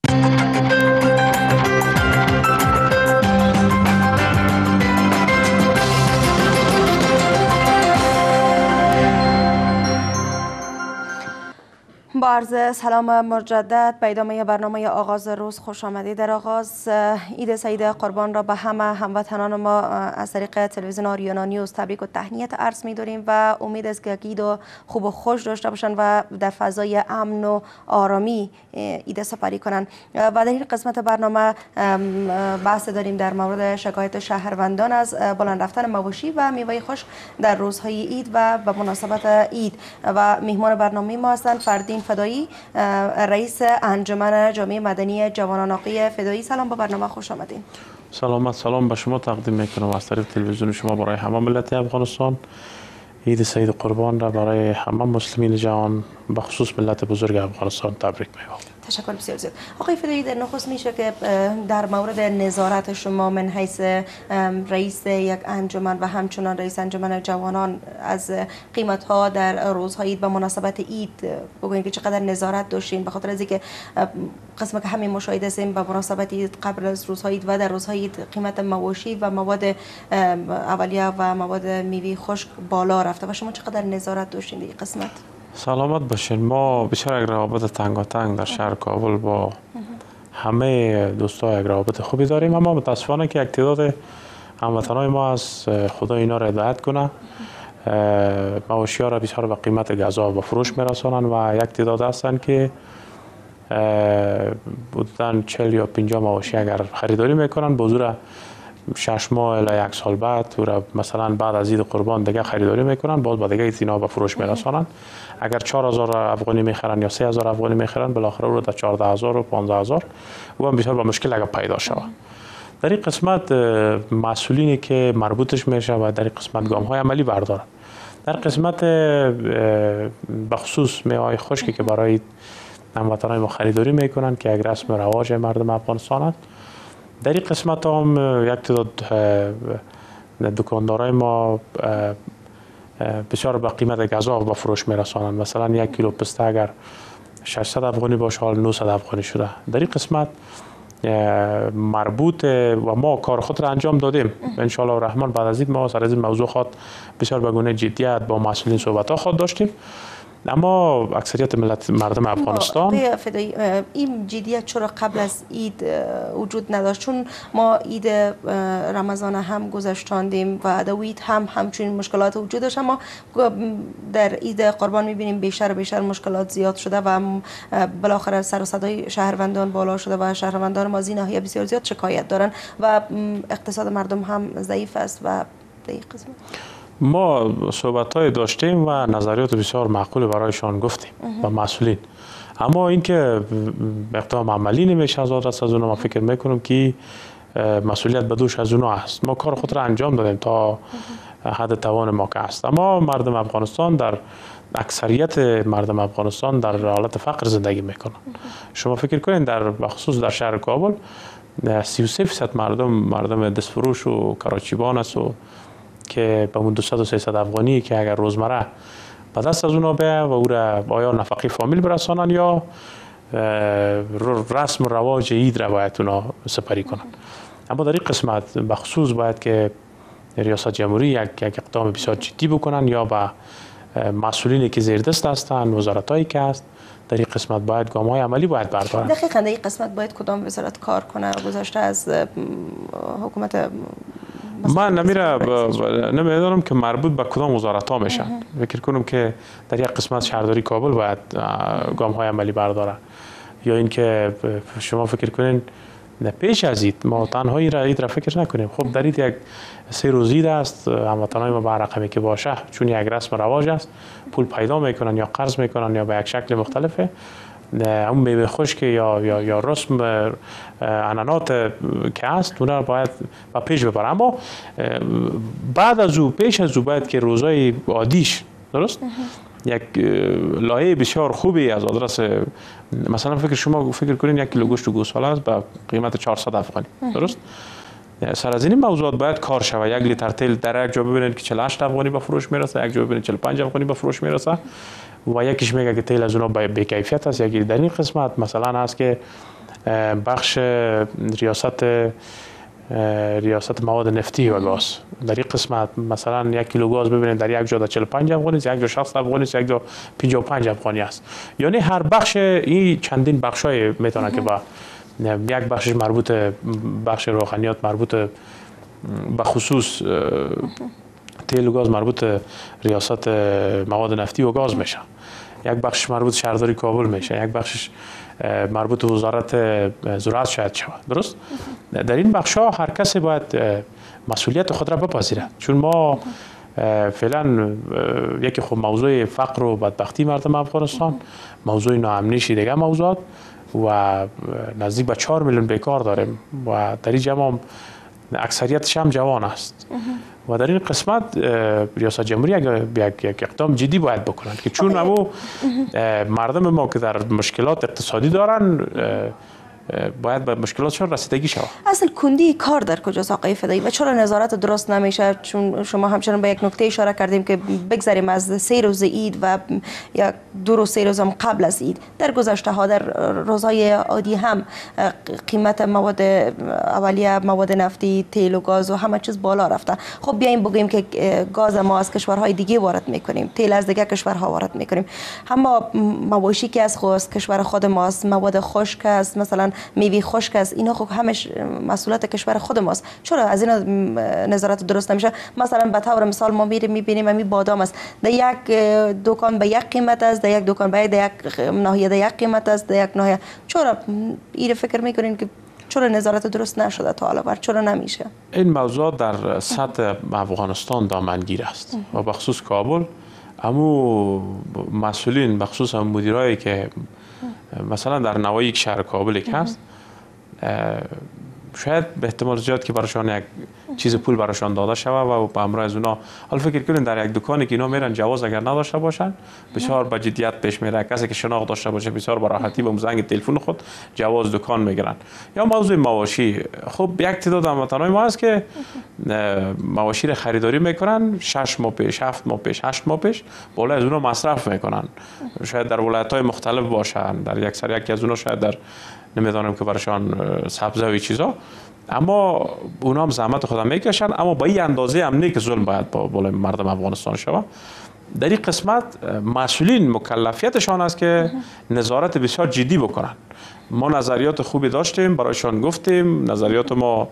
با عرض سلام مجدد به ادامه برنامه آغاز روز خوش آمدید. در آغاز عید سعید قربان را به همه هموطنان ما از طریق تلویزیون آریانا نیوز تبریک و تهنیت عرض می داریم و امید است که عید و خوب و خوش داشته باشند و در فضای امن و آرامی عید سپری کنند. و در این قسمت برنامه بحث داریم در مورد شکایت شهروندان از بلند رفتن مواشی و میوه خشک در روزهای عید و به مناسبت عید. و میهمان برنامه ما هستند فردین فدایی، رئیس انجمن جامعه مدنی جوانان. آقای فدایی سلام، به برنامه خوش آمدین. سلامت، سلام به شما تقدیم میکنم از طریق تلویزیون شما برای همه ملت افغانستان. عید سعید قربان را برای همه مسلمین جهان به خصوص ملت بزرگ افغانستان تبریک میگم. تشکر بسیار زیاد. آقای فدایی، در نخست میشه که در مورد نظارت شما من حیث رئیس یک انجمن و همچنان رئیس انجمن جوانان از قیمت ها در روزهای عید به مناسبت عید بگویید که چقدر نظارت داشتین، به خاطر از اینکه قسم که همین مشاهده هستیم به مناسبت عید قبل از روزهای عید و در روزهای عید قیمت مواشی و مواد اولیه و مواد میوه خشک بالا رفته و شما چقدر نظارت داشتین در این قسمت؟ سلامت باشین. ما بیشتر یک روابط تنگاتنگ در شهر کابل با همه دوستا یک روابط خوبی داریم، اما متاسفانه که یک تعداد هموطنان ما از خدا اینا را هدایت کنه مواشی ها را بیشتر به قیمت گزاف و فروش میرسانند و یک تعداد هستند که بودن چهل یا پنجاه مواشی اگر خریداری میکنن بزرگ شش ماه الی یک سال بعد تو را مثلا بعد از عید قربان دیگه خریداری میکنن، باز با دیگه اینا به فروش میرسانن. اگر چهار هزار افغانی میخرن یا سه هزار افغانی میخرن بالاخره رو تا چهارده هزار و پانزده هزار و هم بسیار با مشکل اگر پیدا شود. در این قسمت مسئولینی که مربوطش میشه و در این قسمت گام های عملی بردارن. در قسمت بخصوص میوه خشکی که برای هموطنان ما خریداری میکنن که یک رسم رواج مردم افغانستان است، در این قسمت هم یک تعداد دکاندارای ما بسیار به قیمت گزاف به فروش میرسانند. مثلا یک کیلو پسته اگر ششصد افغانی باشه حال نهصد افغانی شده. در این قسمت مربوط و ما کار خود را انجام دادیم ان شاء الله الرحمن. بعد از این ما سر از این موضوع خود بسیار به گونه جدیت با مسئولین صحبت ها خود داشتیم اما اکثریت ملت مردم افغانستان فدایی این جدیت چرا قبل از عید وجود نداشت؟ چون ما عید رمضان هم گذشتاندیم و در عید هم همچنین مشکلات وجود داشت، اما در عید قربان میبینیم بیشتر و بیشتر مشکلات زیاد شده و بالاخره سر و صدای شهروندان بالا شده و شهروندان ما از این ناحیه بسیار زیاد شکایت دارن و اقتصاد مردم هم ضعیف است و در این قسمت ما صحبت‌های داشتیم و نظریات بسیار معقول برایشان گفتیم و مسئولین، اما اینکه اقدام عملی نمیشه از آدرس از اونا، ما فکر میکنم که مسئولیت به دوش از اونا است. ما کار خود را انجام دادیم تا حد توان ما که است، اما مردم افغانستان در اکثریت مردم افغانستان در حالت فقر زندگی میکنن. شما فکر کنین در بخصوص در شهر کابل سی و سه درصد مردم مردم دستفروش و کراچیبان است و که به اون دویست و سیصد افغانی که اگر روزمره به دست از اونا بیه و او را آیا نفقه فامیل برسانن یا رسم و رواج عید را باید اونا سپری کنن. اما در این قسمت بخصوص باید که ریاست جمهوری یک یک اقدام بسیار جدی بکنن یا با مسئولینی که زیر دست هستند، وزارتایی که هست، در این قسمت باید گام های عملی باید بردارن. دقیقاً در این قسمت باید کدام وزارت کار کنه گذشته از حکومت؟ من نمیره نمیدونم که مربوط به کدام وزارت ها میشن. فکر کنم که در یک قسمت شهرداری کابل باید گام های عملی برداره، یا اینکه شما فکر کنین پیش از عید ما تنهایی را عید را فکر نکنیم. خب در عید یک سه روز عید است، هموطنان ما به رقمی که باشه چون یک رسم رواج است پول پیدا میکنن یا قرض میکنن یا به یک شکل مختلفه اون میوه خشک یا یا یا رسم عنعنات که هست اونا باید با پیش ببرن. اما بعد از او پیش از او باید که روزای عادیش درست یک لایه بسیار خوبی از آدرس مثلا فکر شما فکر کنین یک کیلو گوشت گوساله است با قیمت چهارصد افغانی درست. سر از این موضوعات باید کار شود. یک لیتر تیل در یک جا ببینید که چهل و هشت افغانی به فروش میرسه، یک جا ببینید چهل و پنج افغانی به فروش میرسه و یکیش میگه که تیل از اونها بی کیفیت است. یکی در این قسمت مثلا هست که بخش ریاست ریاست مواد نفتی و گاز در این قسمت مثلا یک کیلو گاز ببینید در یک جا چهل و پنج افغانی است، یک جا شصت افغانی است، یک جا پنجاه و پنج افغانی است. یعنی هر بخش این چندین بخشای میتونه که با یک بخشش مربوط بخش روحانیات مربوط به خصوص تیل و گاز مربوط ریاست مواد نفتی و گاز میشه، یک بخش مربوط شهرداری کابل میشه، یک بخشش مربوط به وزارت زراعت شاید شود درست. در این بخش ها هر کسی باید مسئولیت خود را بپذیره، چون ما فعلا یکی خب موضوع فقر و بدبختی مردم افغانستان، موضوع ناامنیش دیگه موضوعات و نزدیک به چهار میلیون بیکار داریم و در این جمع اکثریتش هم جوان است و در این قسمت ریاست جمهوری یک یک اقدام جدی باید بکنند که چون امو مردم ما که در مشکلات اقتصادی دارن باید به مشکلاتشون رسیدگی شود. اصل کندی کار در کجاست آقای فدایی و چرا نظارت درست نمیشه؟ چون شما همچنان به یک نکته اشاره کردیم که بگذاریم از سه روز عید و یا دو روز سه روز هم قبل از عید، در گذشته ها در روزهای عادی هم قیمت مواد اولیه، مواد نفتی، تیل و گاز و همه چیز بالا رفته. خب بیایم بگیم که گاز ما از کشورهای دیگه وارد میکنیم، تیل از دیگه کشورها وارد میکنیم، اما مواشی که از خود کشور خود ماست، مواد خشک است، مثلا میوه خشک است، اینا خب همش مسئولیت کشور خود ماست. چرا از اینا نظارت درست نمیشه؟ مثلا به طور مثال ما میریم میبینیم همین بادام است، در یک دکان به یک قیمت است، در یک دکان به یک ناحیه در یک قیمت است، در یک ناحیه. چرا این فکر میکنین که چرا نظارت درست نشده تا حالا؟ چرا نمیشه؟ این موضوع در سطح افغانستان دامنگیر است و بخصوص کابل امو مسئولین بخصوص هم مدیرایی که مثلا در نواحی شهر کابل که هست شاید به احتمال زیاد که براشون یک چیز پول براشون داده شود و به همراه از اونا حالا فکر کنین در یک دکانی که اینا میرن جواز اگر نداشته باشن بسیار با جدیت پیش میره. کسی که شناخت داشته باشه بسیار با راحتی با زنگ تلفن خود جواز دکان میگیرن. یا موضوع مواشی، خب یک تعداد هموطنان ما هست که مواشی را خریداری میکنن شش ماه پیش، هفت ماه پیش، هشت ماه پیش بالا از اونا مصرف میکنن. شاید در ولایت‌های مختلف باشن، در یک سر یکی از اونا شاید در نمیدونم که براشان سبزه و چیزا، اما اونا هم زحمت خودم میکشن. اما با این اندازه هم نه که ظلم باید با بالای مردم افغانستان شود. در این قسمت مسئولین مکلفیتشان است که نظارت بسیار جدی بکنن. ما نظریات خوبی داشتیم، برایشان گفتیم، نظریات ما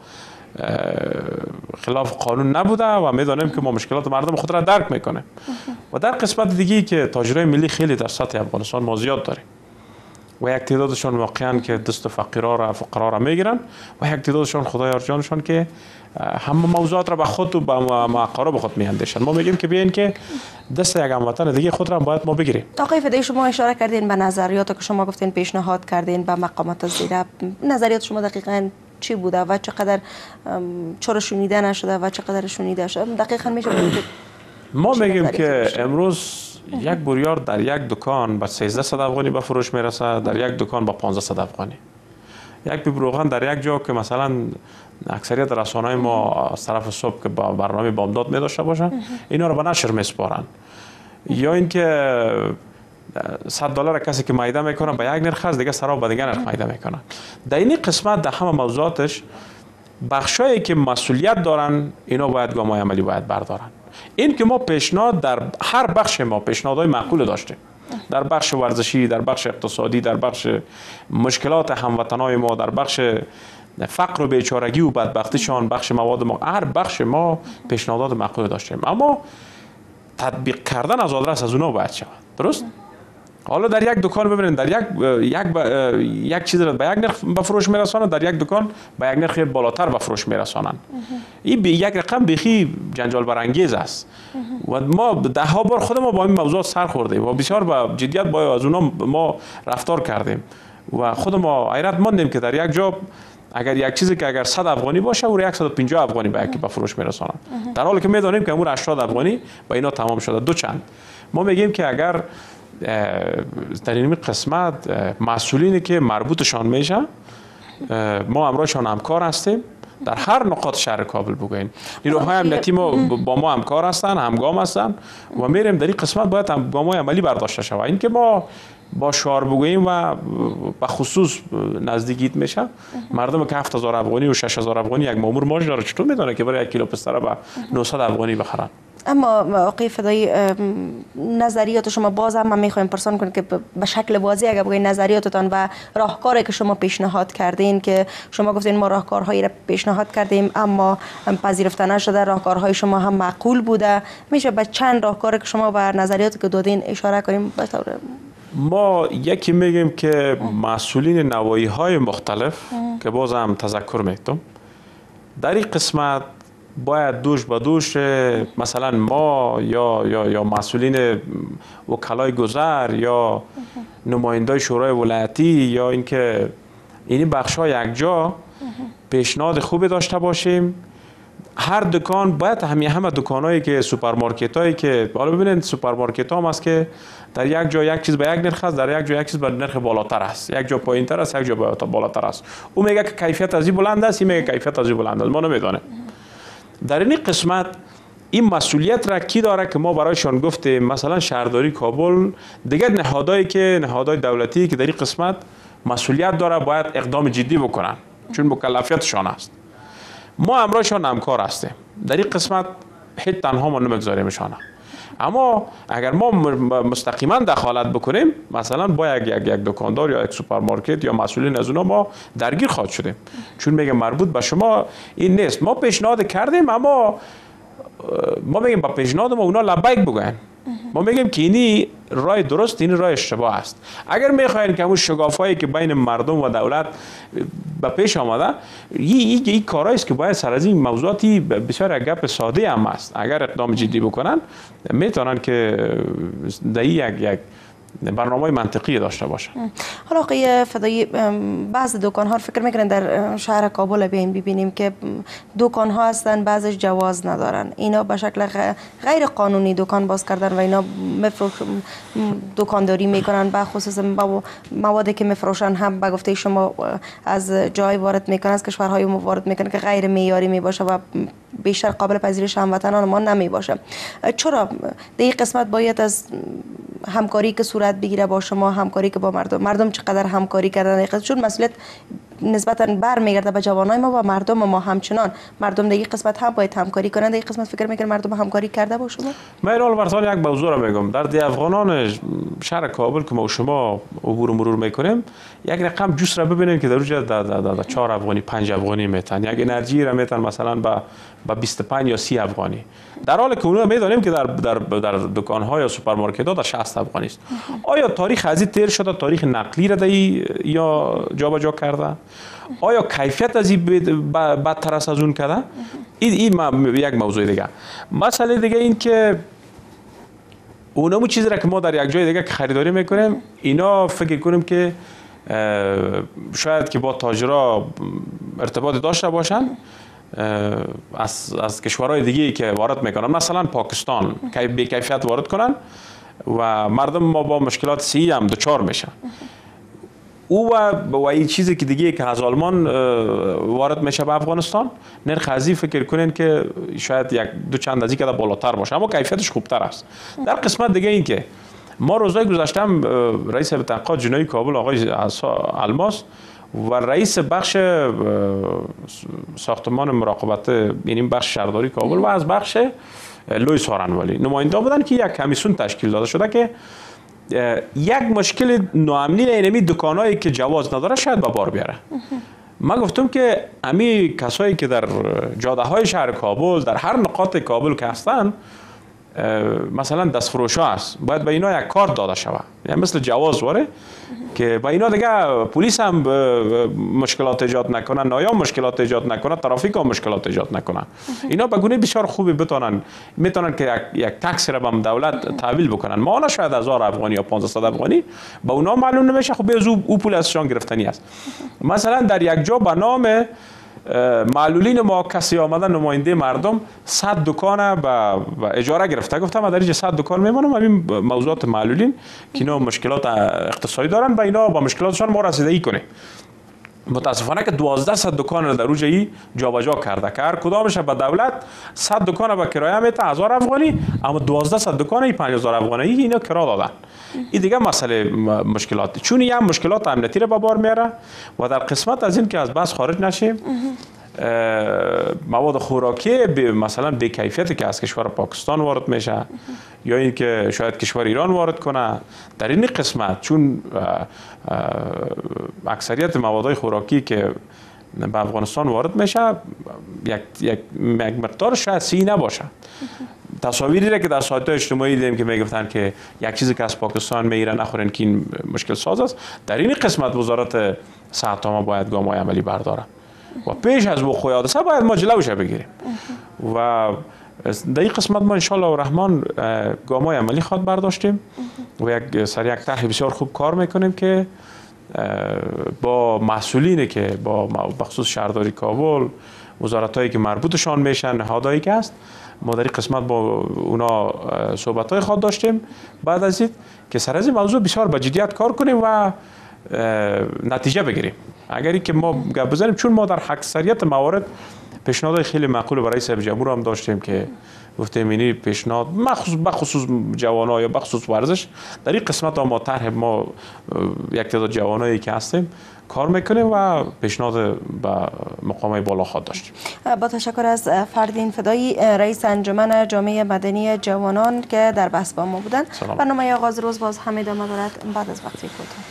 خلاف قانون نبوده و میدانیم که ما مشکلات مردم خود را درک میکنیم. و در قسمت دیگه که تاجرای ملی خیلی در سطح افغانستان ما زیاد داریم و یک تعدادشان واقعا که دست فقیرا را فقرا را میگیرن و یک تعدادشان خدای جانشان که همه موضوعات را به خود و به اقارب خود میاندیشن. ما میگیم که بیاین که دست یک هموطن دیگه خود را باید ما بگیریم. آقای فدایی، شما اشاره کردین به نظریات که شما گفتین پیشنهاد کردین به مقامات زیره. نظریات شما دقیقاً چی بوده و چقدر چرا شنیده نشده و چقدر شنیده شده؟ دقیقاً میشه ما میگیم که امروز یک بوریار در یک دکان به سیزده صد افغانی به فروش میرسه، در یک دکان به پانزده صد افغانی. یک بیب روغن در یک جا که مثلا اکثریت رسانه‌های ما از طرف صبح که با برنامه بامداد می داشته باشن اینا رو به نشر میسپارن، یا اینکه صد دلار کسی که میده میکنه به یک نرخ است، دیگه سراب به دیگه نرخ میده میکنن. در این قسمت در همه موضوعاتش بخشایی که مسئولیت دارن اینا باید گام‌های عملی باید بردارن. این که ما پیشنهاد در هر بخش ما پیشنهادهای معقول داشتیم، در بخش ورزشی، در بخش اقتصادی، در بخش مشکلات هموطنای ما، در بخش فقر و بیچارگی و بدبختیشان، بخش مواد ما، هر بخش ما پیشنهادات معقول داشتیم، اما تطبیق کردن از آدرس از اونا باید شود. درست؟ حالا در یک دکان ببینید در یک یک با یک چیز را به یک نرخ به فروش میرسانند، در یک دکان به یک نرخ بالاتر به فروش میرسانند. این به یک رقم بخی جنجال برانگیز است و ما ده ها بار خود ما با این موضوع سر خوردیم و بسیار با جدیت با از اونا ما رفتار کردیم و خود ما حیرت ماندیم که در یک جا اگر یک چیزی که اگر صد افغانی باشه او صد و پنجاه افغانی به یکی به فروش میرسانند، در حالی که میدانیم که امور هشتاد افغانی با اینا تمام شده. دو چند ما میگیم که اگر در این قسمت مسئولینی که مربوطشان میشه ما امرایشان همکار هستیم، در هر نقاط شهر کابل بگوین نیروهای امنیتی ما با ما همکار هستن، همگام هستن و میریم در این قسمت باید همگام‌های عملی برداشته شود. این که ما با شعار بگوییم و به خصوص نزدیکیت میشه، مردم که هفت هزار افغانی و شش هزار افغانی یک مامور ماج داره چطور میدونه که برای یک کیلو پستره به نهصد افغانی بخرن؟ اما آقای فدایی، نظریات شما باز هم میخوایم پرسان کنیم که به شکل واضح اگر بگوین نظریاتتان و راهکاری که شما پیشنهاد کردین، که شما گفتین ما راهکارهایی را پیشنهاد کردیم اما پذیرفته نشده، راهکارهای شما هم معقول بوده، میشه به چند راهکاری که شما و نظریاتی که دادین اشاره کنیم؟ به طور ما یکی میگیم که مسئولین نوایی های مختلف ام. که باز هم تذکر میتونم در این قسمت باید دوش به دوش مثلا ما یا یا یا مسئولین وکلای گذر یا نمایندای شورای ولایتی یا اینکه این بخش ها یک جا پیشنهاد خوبی داشته باشیم. هر دکان باید همه همه دکانایی که سوپرمارکت هایی که حالا ببینید سوپرمارکت ها هم است که در یک جا یک چیز به یک نرخ است، در یک جا یک چیز به نرخ بالاتر است، یک جا پایین تر است، یک جا بالاتر است. او میگه که کیفیت از این بلند است، این میگه کیفیت از این بلند است. ما نمیدانیم. در این قسمت این مسئولیت را کی داره که ما برایشان گفتیم مثلا شهرداری کابل دیگر نهادهایی که نهادهای دولتی که در این قسمت مسئولیت داره باید اقدام جدی بکنن چون مکلفیتشان است. ما امرایشان همکار هستیم در این قسمت، هیچ تنها ما نمیگذاریمشان، اما اگر ما مستقیما دخالت بکنیم مثلا با یک یک یک دکاندار یا یک سوپرمارکت یا مسئولین از اونا ما درگیر خواهد شدیم چون میگه مربوط به شما این نیست. ما پیشنهاد کردیم اما ما میگیم با پیشنهاد ما اونا لبیک بگن، ما میگیم که اینی راه درست، این راه اشتباه است. اگر میخواین که همون شگافایی که بین مردم و دولت به پیش آمده این این کارایی است که باید سر از این موضوعاتی بسیار گپ ساده هم است، اگر اقدام جدی بکنن میتونن که در یک یک برنامه منطقی داشته باشه. حالا آقای فدایی، بعض دکان ها فکر میکنن در شهر کابل بیایم ببینیم که دکان ها هستن بعضش جواز ندارن، اینا به شکل غیر قانونی دکان باز کردن و اینا مفروش دکانداری میکنن، به خصوص موادی که میفروشن هم به گفته شما از جای وارد میکنن، از کشورهای وارد میکنن که غیر معیاری میباشه و بیشتر قابل پذیرش هموطنان ما نمیباشه. چرا در این قسمت باید از همکاری که صورت بگیره با شما، همکاری که با مردم، مردم چقدر همکاری کردن، چون مسئولیت نسبتا برمیگرده به جوانای ما و مردم ما همچنان مردم دیگه قسمت هم باید همکاری کنند. دیگه قسمت فکر میکنم مردم همکاری کرده با شما؟ من رول برسان یک موضوع را میگم. در دی افغانان شهر کابل که ما و شما عبور و مرور میکنیم یک رقم جوس را ببینیم که در اونجا در چهار افغانی پنج افغانی میتن، یک انرژی را میتن مثلا با با بیست و پنج یا سی افغانی، در حالی که اونها میدانیم که در در در دکان ها یا سوپرمارکت ها در شصت افغانی است. آیا تاریخ از این تیر شده، تاریخ نقلی را دی یا جابجا کرده؟ آیا کیفیت از این بدتر است از اون کرده؟ این این یک موضوع دیگه. مسئله دیگه این که اونمو چیزی را که ما در یک جای دیگه که خریداری میکنیم اینا فکر کنیم که شاید که با تاجرها ارتباط داشته باشن از از کشورهای دیگه که وارد میکنن، مثلا پاکستان که بی کیفیت وارد کنن و مردم ما با مشکلات صحی هم دچار میشن. او و و این چیزی که دیگه که از آلمان وارد میشه به افغانستان نرخ ازی فکر کنین که شاید یک دو چند ازی که بالاتر باشه اما کیفیتش خوبتر است. در قسمت دیگه این که ما روزهای گذشته هم رئیس هیئت تحقیقات جنایی کابل آقای الماس و رئیس بخش ساختمان مراقبت یعنی بخش شهرداری کابل و از بخش لوی سارنوالی نماینده بودن که یک کمیسیون تشکیل داده شده که یک مشکل ناامنی اینمی دکانایی که جواز نداره شاید به بار بیاره. من گفتم که امی کسایی که در جاده های شهر کابل در هر نقاط کابل که هستن مثلا دستفروش ها هست، باید به اینا یک کارت داده شود، یعنی مثل جواز واره که با اینا دیگه پلیس هم مشکلات ایجاد نکنن، نایام مشکلات ایجاد نکنن، ترافیک هم مشکلات ایجاد نکنن. اینا به گونه بسیار خوبی بتونن میتونن که یک, یک تاکسی را به دولت تحویل بکنن. ما حالا شاید هزار افغانی یا پانصد افغانی با اونا معلوم نمیشه، خب از او پول ازشان گرفتنی است. مثلا در یک جا به نام معلولین ما کسی آمدن نماینده مردم صد دکان به اجاره گرفته. گفتم من در اینجا صد دکان میمونم، همین موضوعات معلولین که اینا مشکلات اقتصادی دارن و اینا با مشکلاتشان ما رسیدگی کنه. متاسفانه که دوازده صد دکان رو در اوجایی جابجا کرده که هر کدامش به دولت صد دکان به کرایه میته هزار افغانی، اما دوازده صد دکان پنج هزار افغانی اینا کرا دادن. این دیگه مسئله مشکلاتی، چون یه مشکلات امنیتی رو به بار میاره و در قسمت از این که از بس خارج نشیم مواد خوراکی مثلا به کیفیتی که از کشور پاکستان وارد میشه یا اینکه شاید کشور ایران وارد کنه، در این قسمت چون اکثریت مواد خوراکی که به افغانستان وارد میشه یک یک مقدار شاید سی نباشه. تصاویری را که در سایت اجتماعی دیدیم که میگفتن که یک چیزی که از پاکستان میگیرن نخورین که این مشکل ساز است، در این قسمت وزارت صحت ما باید گام‌های عملی برداره و پیش از وقوع حادثه باید ما جلوش بگیریم و در این قسمت ما ان شاء الله الرحمن گام‌های عملی خواهد برداشتیم و یک سر یک طرح بسیار خوب کار میکنیم که با مسئولینی که با بخصوص شهرداری کابل، وزارتایی که مربوطشان میشن، نهادهایی که هست، ما در این قسمت با اونا صحبت‌های خواهد داشتیم بعد از این که سر از این موضوع بسیار با جدیت کار کنیم و نتیجه بگیریم. اگری که ما گپ بزنیم، چون ما در اکثریت موارد پیشنهادهای خیلی معقول برای رئیس جمهور هم داشتیم که گفتیم اینی پیشنهاد مخصوص بخصوص جوانان یا بخصوص ورزش در این قسمت ما طرح ما یک تعداد جوانایی که هستیم کار میکنیم و پیشنهاد به مقامات بالا خواهد داشتیم. با تشکر از فردین فدایی، رئیس انجمن جامعه مدنی جوانان که در بحث با ما بودند. برنامه آغاز روز باز هم ادامه دارد بعد از وقتی کوتاه.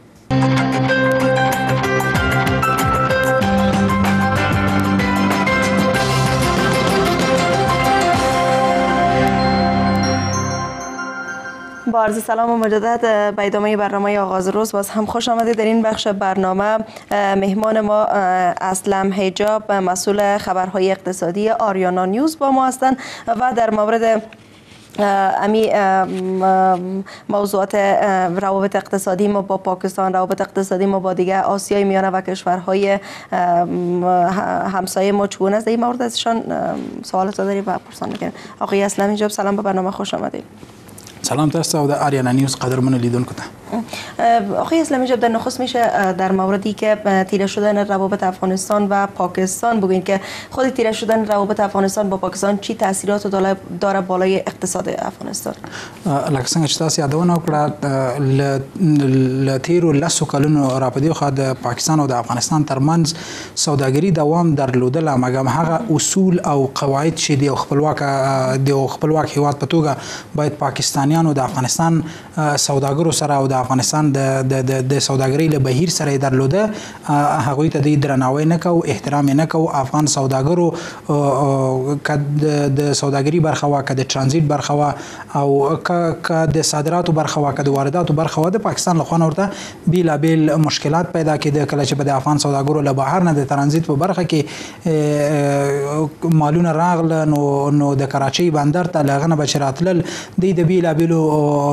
با عرض سلام و مجدد به ادامه برنامه آغاز روز باز هم خوش آمدید. در این بخش برنامه مهمان ما اسلم حجاب، مسئول خبرهای اقتصادی آریانا نیوز با ما هستند و در مورد امی موضوعات روابط اقتصادی ما با پاکستان، روابط اقتصادی ما با دیگه آسیای میانه و کشورهای همسایه ما چگونه است، در این مورد ازشان سوالات داریم و پرسان میکنیم. آقای اسلم حجاب سلام، به برنامه خوش آمدید. سلام تاسو او د آریانا نیوز قدرمن لیدونکو ته. آقای اسلامی جب در نخست میشه در موردی که تیره شدن روابط افغانستان و پاکستان بگوین که خود تیره شدن روابط افغانستان با پاکستان چی تاثیرات داره بالای اقتصاد افغانستان؟ لکه څنګه چې تاسو یادونه وکړه ل تیرو لسو کلونو راپدې خو د پاکستان او د افغانستان ترمنځ سوداګري دوام درلودل، مګر هغه اصول او قواعد چې د خپلواک د خپلواک هیواد په توګه باید پاکستانیانو د افغانستان سوداګرو سره او د افغانستان د د سوداګرۍ له بهیر سره درلوده، هغوی ته د درناوی نه کو، احترام نه کو. افغان سوداګرو کده د سوداګري برخه وا، کده ترانزیت برخه وا، او کده صادراتو برخه وا، کده وارداتو برخه وا، د پاکستان له خوا ورته بیلابیل مشکلات پیدا کېده. کله چې په افغان سوداګرو له بهر نه د ترانزیت په برخه کې مالونه راغله، نو نو د کراچۍ بندر ته لغنه بشراتل د بیلابیلو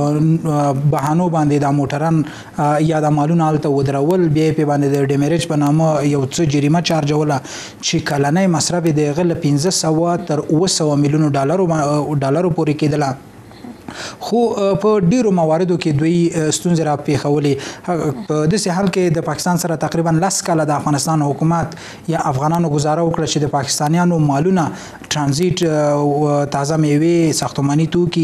بهانو باندې د موټران یا د مالونو الته ودرول، بیا په باندې د ډیمیریج په نامه یو څه جریمه چارجوله چې کلنۍ مصرف د غل پنځه سوه تر اوه سوه میلیونو ډالرو ډالرو پورې کېدله. خو په ډیرو مواردو کې دوی ستونزې را پیښولې. په داسې حال کې د پاکستان سره تقریبا لس کاله د افغانستان حکومت یا افغانانو ګزاره وکړه چې د پاکستانیانو مالونه ترانزیت، تازه میوې، ساختماني توکي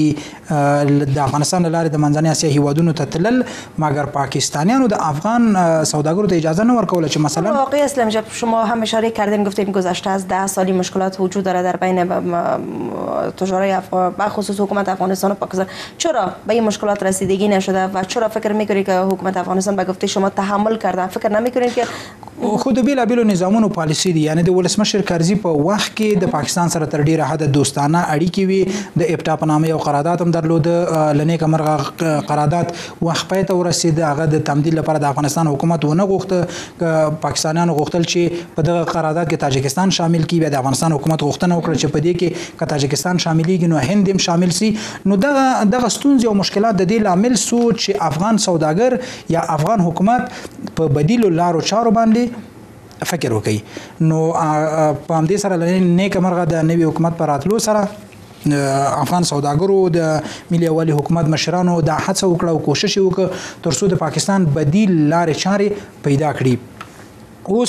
د افغانستان له لارې د منځنۍ اسیا هیوادونو ته تلل، مګر پاکستانیانو د افغان سوداګرو ته اجازه نه ورکوله چې مثلا آقای اسلامی جب شما هم اشاره کردین، گفتیم گذشته از ده سالی مشکلات وجود داره در بین تجارای بخصوص حکومت افغانستان و پاکستان. چرا به این مشکلات رسیدگی نشده و چرا فکر میکنید که حکومت افغانستان به گفته شما تحمل کردن؟ فکر نمیکنید که خود بیلابیلو نظامونو پالیسی دي، یعنی د ولسمشر کرزي په وخت کې د پاکستان سره تر ډیره حد دوستانه اړیکې وي. د اپټا په نامه یو قرارداد هم درلود، لنیکه مرغه قرارداد وخت پای ته ورسید. هغه د تمدید لپاره د افغانستان حکومت ونه غوښته، پاکستانیانو غوښتل چې په دغه قرارداد کې تاجکستان شامل کړي. د افغانستان حکومت غوښتنه وکړه چې په دې کې که تاجکستان شاملېږي نو هند هم شامل سي. نو دغه دغه ستونزې او مشکلات د دې لامل سو چې افغان سوداګر یا افغان حکومت په بدیلو لارو چارو باندې فکر وکړي. نو په همدې سره نیکه مرغه د نوي حکومت پر راتلو سره افغان سوداګرو د ملي یووالي حکومت مشرانو دا هڅه وکړه او کوشش وکړه ترڅو د پاکستان بدیل لارې چارې پیدا کړي. اوس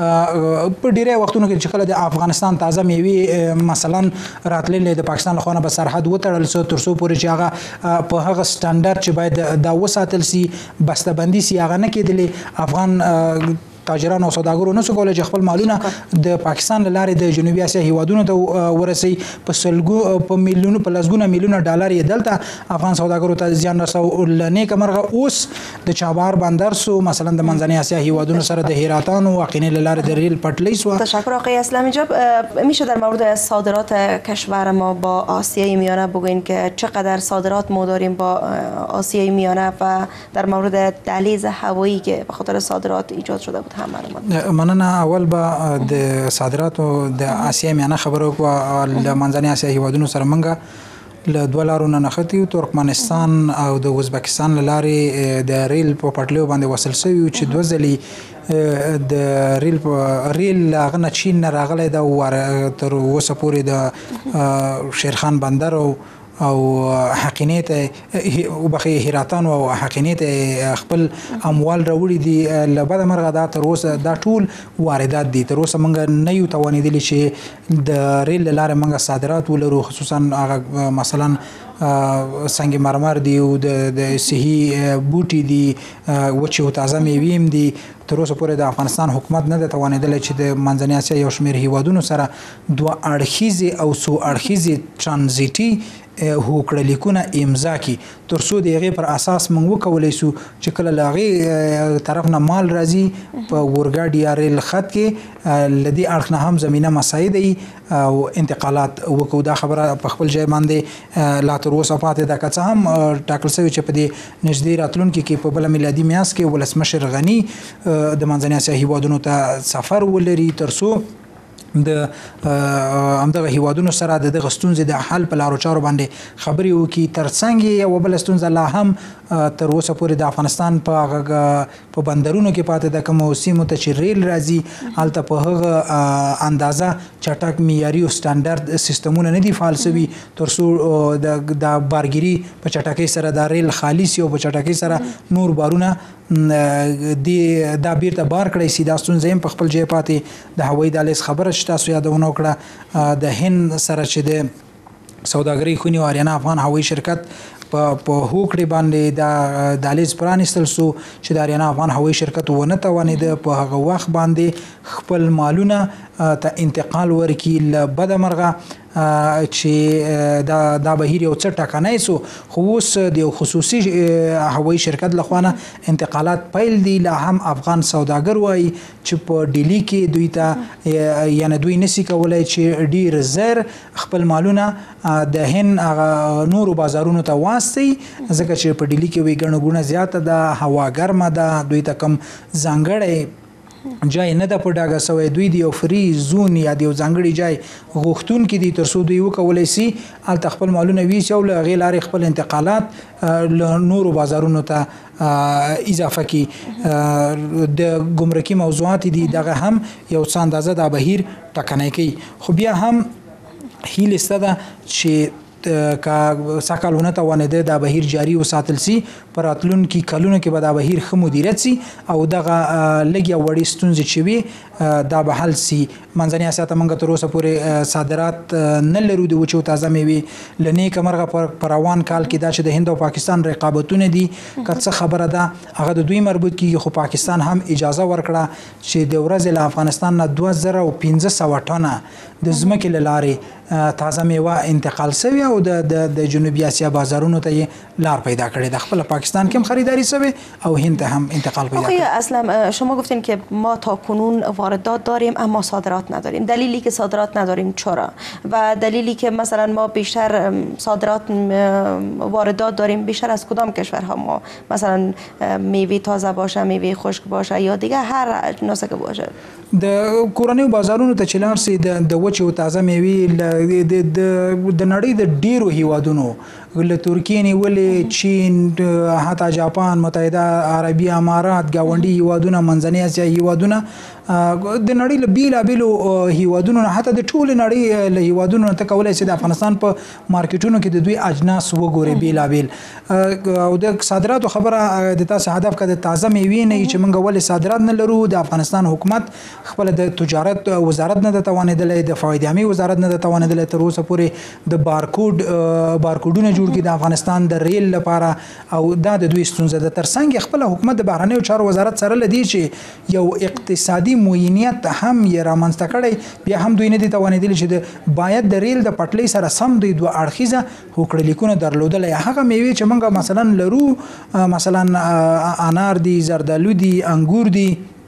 په ډیری وختونو کې چې کله د افغانستان تازه میوې مثلا راتللې د پاکستان له خوا نه به سرحد وتړل سو ترڅو پورې چې هغه په هغه سټانډرډ چې باید دا وساتل سي بسته بندي سي هغه نه کېدلې. افغان تاجرانو او سوداګرو نسو کولای چې خپل مالونه د پاکستان له لارې د جنوبي اسیا هیوادونو ته ورسي. په سلګو په میلیونو په لسګونه میلیونه ډالر یې دلته افغان سوداګرو ته زیان رسو. نیکه مرغه اوس د چابهار بندر سو مثلا د منځنۍ اسیا هیوادونو سره د هراتان و واقعینه له لارې د ریل پټلۍ سو. تشکر آقای اسلامی جب. میشه در مورد صادرات کشور ما با آسیای میانه بگوین که چقدر صادرات ما داریم با آسیای میانه و در مورد دهلیز هوایی که به خاطر صادرات ایجاد شده بود؟ مننه. اول به د صادراتو د اسیا میانه خبرو کو د منځنۍ اسیا هیوادونو سره منګه له دوه لارو نه نښتي. ترکمنستان او د ازبکستان له لارې د ریل په پټلیو باندې وصل شوي چې دوه ځلې د ریل ریل هغه نه چین نه راغلی ده تر اوسه پورې د شیرخان بندر او او حقینیت او بخي هراتان او حقینیت خپل اموال راوړي دي. لبد مرغه دا تر اوسه دا ټول واردات دي. تر اوسه موږ نه یو توانیدلی چې د ریل لاره موږ صادرات ولرو، خصوصا هغه مثلا سنگ مرمر دی او د صحي بوټي دي، وچ او تازه میوې دي. تر اوسه پورې د افغانستان حکومت نه د توانیدلی چې د منځنۍ اسیا یو شمېر هیوادونو سره دوه اړخیزې او څو اړخیزې ترانزیټي هوکړلیکونه امضا کړي ترڅو د هغې پر اساس موږ وکولی سو چې کله له هغې طرف نه مال راځي په اورګاډي یا ریل خط کې له دې اړخ نه هم زمینه مساعده وي او انتقالات وکړو. دا خبره په خپل ځای باندې لا تر اوسه پاتې ده، که څه هم ټاکل شوي چې په دې نږدې راتلونکي کې په بله میلادي میاشت کې ولسمشر غني د منځنۍ اسیا هیوادونو ته سفر ولري ترڅو د همدغه هیوادونو سره د دغه ستونزې د حل په لارو چارو باندې خبرې وکړي. ترڅنګ یې یوه بله ستونزه لا هم تر اوسه پورې د افغانستان په په بندرونو کې پاتې ده. کومو سیمو ته چې ریل راځي هلته په هغه اندازه چټک معیاري او سټانډرډ سیستمونه نه دي فعال شوي تر څو د بارګیري په چټکۍ سره دا ریل خالي سي او په چټکۍ سره نور بارونه دا بیرته بار کړی سي. دا ستونزه هم په خپل ځای پاتې د هوایي دهلیز خبره چې تاسو یادونه وکړه د هند سره چې د سوداګرۍ خونې او آریانا افغان هوایي شرکت په هوکړې باندې د دهلیز پرانیستل سو چې د آریانا افغان هوایي شرکت ونه توانېده په هغه وخت باندې خپل مالونه ته انتقال ورکړي له بده مرغه چې دا دا بهیر یو څه ټکنی سو خو اوس د یو خصوصي هوایي شرکت لخوا نه انتقالات پیل دي. لا هم افغان سوداګر وایي چې په ډیلي کې دوی ته یعنی دوی نسی کولای چې ډیر زر خپل مالونه د هند نورو بازارونو ته واسطي ځکه چې په ډیلي کې وی ګڼه ګونه زیاته ده، هوا ګرمه ده، دوی ته کم ځانګړی جای نه ده په ډاګه سوی. دوی د یو فری زون یا د یو ځانګړي جای غوښتونکي دي تر څو دوی وکولی سي هلته خپل مالونه ویسي او له هغې لارې خپل انتقالات له نورو بازارونو ته اضافه کړي. د ګمرکي موضوعات دي دغه هم یو څه اندازه دا بهیر ټکنی کوي. خو بیا هم هیله شته ده چې که سږکال ونه توانېده دا بهیر جاري وساتل سي په راتلونکي کلونو کې به دا بهیر ښه مدیریت سي او دغه لږ یا وړې ستونزې چې وي دا به حل سي. منځنۍ اسیا ته موږ تر اوسه پورې صادرات نه لرو د وچو تازه میوې. له نیکه مرغه په روان کال کې دا چې د هند او پاکستان رقابتونه دي که څه خبره ده هغه د دوی مربوط کېږي، خو پاکستان هم اجازه ورکړه چې د ورځې له افغانستان نه دوه زره او پنځه سوه ټنه د ځمکې له لارې تازه میوه انتقال شوی او د جنوبی آسیا بازارونو ته لار پیدا کړی. د خپل پاکستان کې هم خریداری شوی او هند ته هم انتقال پیدا کړی. اصلا شما گفتین که ما تا کنون واردات داریم اما صادرات نداریم. دلیلی که صادرات نداریم چرا؟ و دلیلی که مثلا ما بیشتر صادرات واردات داریم بیشتر از کدام کشورها؟ ما مثلا میوه تازه باشه، میوه خشک باشه یا دیگه هر اجناس که باشه. د کورنیو بازارونو ته چې لاړ سي د وچې او تازه میوې د نړۍ د ډیرو هیوادونو له ترکیې نیولې چین حتی جاپان، متحده عربي امارات، ګاونډي هیوادونه، منځنۍ اسیا هیوادونه د نړۍ له بیلابیلو هیوادونو نه حتی د ټولې نړۍ له هیوادونو نه ته کولی شي د افغانستان په مارکیټونو کې د دوی اجناس وګوري بیلابیل. او د صادراتو خبره د تاسو هدف که د تازه میوې نه چې موږ ولې صادرات نه لرو. د افغانستان حکومت خپل د تجارت وزارت نه ده توانېدلی، د فواید عامې وزارت نه ده توانېدلی تر اوسه پورې د بارکوډ بارکوډونه جوړ کړي د افغانستان د ریل لپاره او دا د دوی ستونزه ده. ترڅنګ خپل حکومت د بهرنیو چارو وزارت سره له دې چې یو اقتصادي معینیت هم یې رامنځته کړی، بیا هم دوی نه دي توانېدلي چې د باید د ریل د پټلۍ سره سم دوی دوه اړخیزه هوکړلیکونه درلودلی. هغه میوې چې موږ مثلا لرو مثلا انار دي، زردالو دي، انګور دي،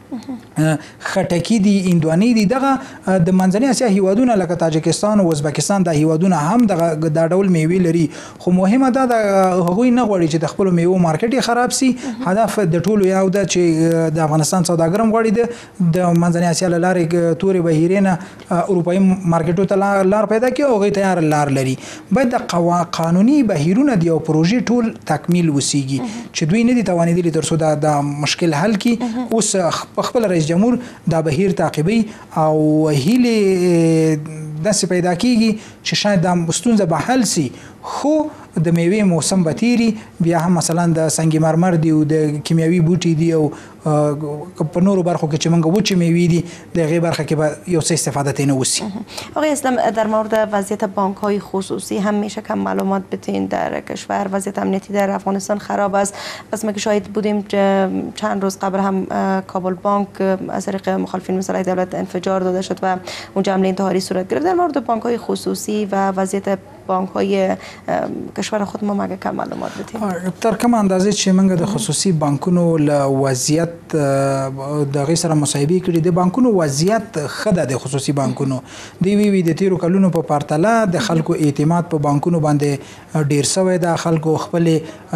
خټکی دي، اندواني دي، دغه د منځنۍ اسیا هیوادونه لکه تاجکستان او ازبکستان د هیوادونه هم دغه د ډول میوې لري. خو مهمه ده د هغوی نه غواړي چې د خپل میوو مارکیټ یې خراب سي. هدف د ټولو یو ده چې د افغانستان سوداګر هم غواړي د منځنۍ اسیا له لارې تورې بهیرې نه اروپایي مارکیټو ته لار پیدا کړي او هغوی تیار لار لري. باید د قانوني بهیرونه د یو پروژې ټول تکمیل وسیږي چې دوی نه دي توانېدلي تر څو دا مشکل حل کړي. اوس خپل رئیس جمهور دا بهیر تعقیبي او هیله داسې پیدا کیږي چې شاید دا ستونزه به حل سي. خو د میوې موسم به تیري، بیا هم مثلا د سنگ مرمر دی او د کیمیاوي بوټي دی او په نورو برخو کې چې موږ وچې میوې دي د هغې برخه کې به یو څه استفاده ترې نه وسي. آقای اسلام، در مورد وضعیت بانک های خصوصی هم میشه کم معلومات بتین؟ در کشور وضعیت امنیتی در افغانستان خراب است. از ما که شاهد بودیم چند روز قبل هم کابل بانک از طریق مخالفین مسلح دولت انفجار داده شد و اونجا حمله انتحاری صورت گرفت. در مورد بانک های خصوصی و وضعیت بانک های کشور خود ما مگه کم معلومات بتین؟ تر کوم اندازې چې موږ د خصوصي بانکونو له وضعیت د غي سره مصاحبه کړي د بانکونو وضعیت خده د خصوصي بانکونو دی وی وی د تیرو کلونو په پرتله د خلکو اعتماد په بانکونو باندې ډیر سوی د خلکو خپل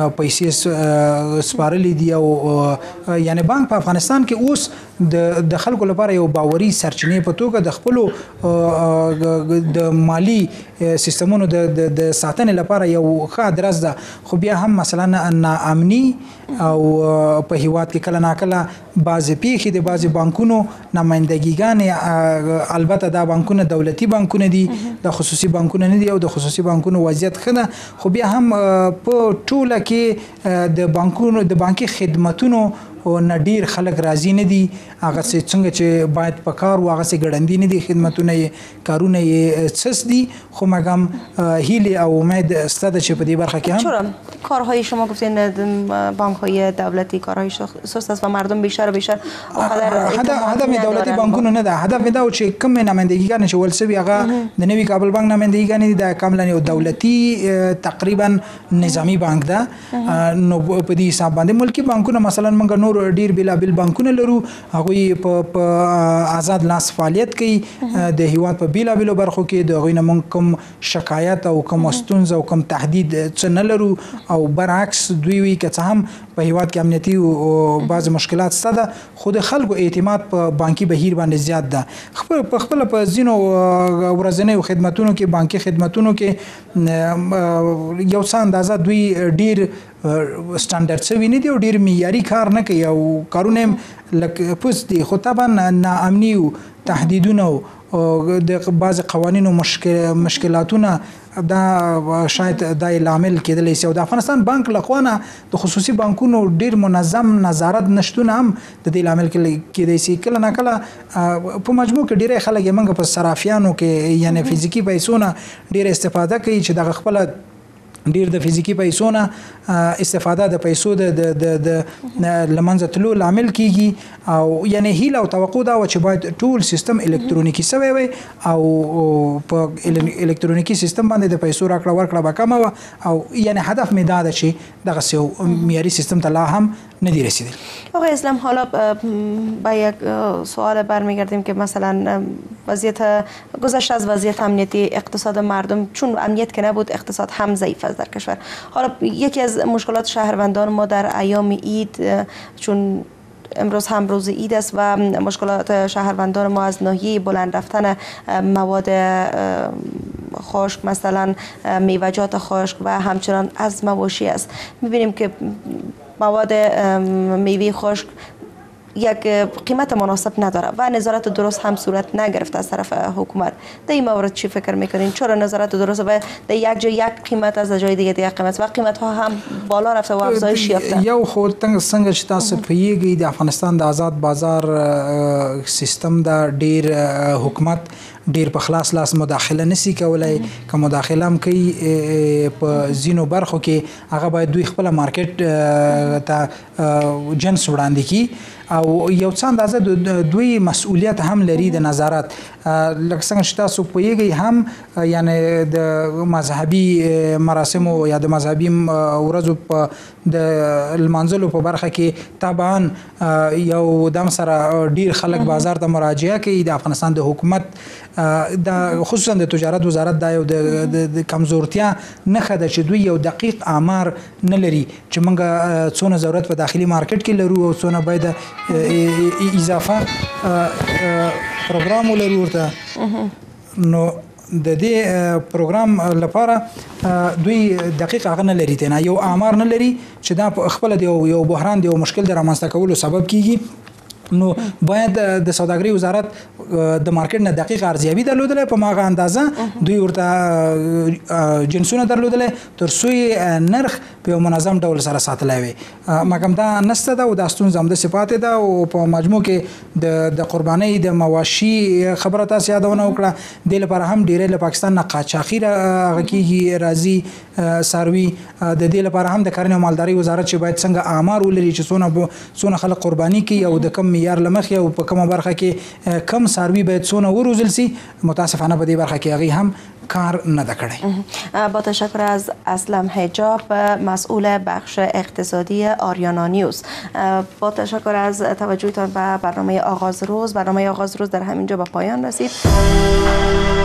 پیسې سپارلې دي او یعنی بانک په افغانستان کې اوس د د خلکو لپاره یو باوري سرچینې په توګه د خپل د مالی سیستمونو د د ساتنې لپاره یو ښه ادرس ده خو بیا هم مثلا ناامني او په هیواد کې کله ناکله بعضې پیښې د بعضې بانکونو نمایندګیګانې البته دا بانکونه دولتي بانکونه دي د خصوصي بانکونه نه دي او د خصوصي بانکونو وضعیت ښه ده خو بیا هم په ټوله کې د بانکونو د بانکي خدمتونو او نه ډیر خلک راضي نه دي هغه څنګه چې باید په کار و هغه څه ګړندي نه دي خدمتونه یې کارونه یې سس دي خو مګم هیله او امید ستاده چې په دې برخه کې هم چرا کارهای شما گفتین بانک‌های دولتی کارهای سست است و مردم بیشتر و بیشتر هدف دولتي بانکونو نه ده هدف دا چې کوم نمایندګیګان چې ولسوي هغه د نوي کابل بانک نمایندګیګان دي د کاملا یو دولتي تقریبا نظامی بانک ده نو په دې حساب باندې ملکی بانکونه مثلا موږ نور ډیر بلابل بانکونه لرو هغه په آزاد لاس فعالیت کوي د هیواد په بلابل برخو کې د غوینه مونږ کوم شکایت او کوم ستونزه او کوم تهدید څه نه لرو او برعکس دوی وی که هم په هیواد کې امنیتي او بعض مشکلات شته خو د خلکو اعتماد په بانکي بهیر باندې زیات ده خپل په خپل په ځینو ورځنیو خدماتونو کې بانکي خدماتونو کې یو څه اندازه دوی ډیر سټانډرډ سوي نه دي او ډیر معیاري کار نه کوي او کارونه لکه پوس دي خو طبعا ناامني او تهدیدونه او د بعض قوانینو مشکل مشکلاتونه دا شاید دا لامل کېدلی شي او د افغانستان بانک لخوانه د خصوصي بانکونو ډیر منظم نظارت نشټونه هم د دې لامل کېدلی شي کله نه کله په مجموع کې ډیره خلک یې منګه په صرافیانو کې یعنی فزیکی پیسو نه ډیر استفاده کوي چې دغه خپل ډیر د فزیکی پیسو نه استفاده د پیسو د د لمنځه تلو لامل کیږي او یعنی هیله او توقع دا و چې باید ټول سیستم الکترونیکی سوی وي او په الکترونیکی سیستم باندې د پیسو راکړه ورکړه به کمه او یعنی هدف می دا ده چې دغه یو معیاري سیستم ته لا هم ندی رسیدل. آقای اسلام حالا با یک سوال برمیگردیم که مثلا وضعیت گذشته از وضعیت امنیتی اقتصاد مردم چون امنیت که نبود اقتصاد هم ضعیف است در کشور. حالا یکی از مشکلات شهروندان ما در ایام عید چون امروز هم روز عید است و مشکلات شهروندان ما از ناحیه بلند رفتن مواد خشک مثلا میوه‌جات خشک و همچنان از مواشی است. می‌بینیم که مواد میوه خشک یک قیمت مناسب نداره و نظارت درست هم صورت نگرفته از طرف حکومت. در این مورد چی فکر میکنین؟ چرا نظارت درست و در یک جای یک قیمت از جای دیگه یک قیمت و قیمت ها هم بالا رفته و افزایش یافته؟ یو خو څنګه چې تاسو پیږي د افغانستان د آزاد بازار سیستم دا ډیر حکومت ډیر په خلاص لاس مداخله نسی کولای که مداخله هم کوي په زینو برخو کې هغه باید دوی خپل مارکیټ ته جنس وړاندې کی او یو څه اندازه دوی مسؤلیت هم لري د نظارت لکه څنګه چې تاسو پوهیږئ هم یعنی د مذهبي مراسمو یا د مذهبي ورځو په د لمانځلو په برخه کې طبعا یو دم سره ډیر خلک بازار ته مراجعه کوي د افغانستان د حکومت د خصوصا د تجارت وزارت دا یو د کمزورتیا نښه ده چې دوی یو دقیق آمار نه لري چې موږ څونه ضرورت په داخلي مارکیټ کې لرو او څونه باید اضافه پروګرام ولرو ورته نو د دې پروګرام لپاره دوی دقیق هغه نه لري ته یو آمار نه لري چې دا خپل دی یو بحران دی او مشکل د رامنځته کولو سبب کیږي نو باید د سوداګرۍ وزارت د مارکیټ نه دقیق ارزیابي درلودل په ماغه اندازه دوی ورته جنسونه درلودل تر څو نرخ په منظم ډول سره ساتلای وي مګم دا نسته دا او د ستون زم د صفات ده او په مجموع کې د د قربانۍ د مواشي خبره تاسو یادونه وکړه د لپاره هم ډیره له پاکستان نه قاچاقي راغکیږي راځي ساروي د دې لپاره هم د کرنې او مالداري وزارت چې باید څنګه آمار ولري چې څونه څونه خلک قرباني کوي او د کم معیار لمخ او په کومه برخه کې کم ساروي باید څونه وروزل سي متاسفانه په دې برخه کې هغه هم کار نه ده کړی. با تشکر از اسلم حجاب، مسئول بخش اقتصادی آریانا نیوز. با تشکر از توجهتان به برنامه آغاز روز. برنامه آغاز روز در همینجا به پایان رسید.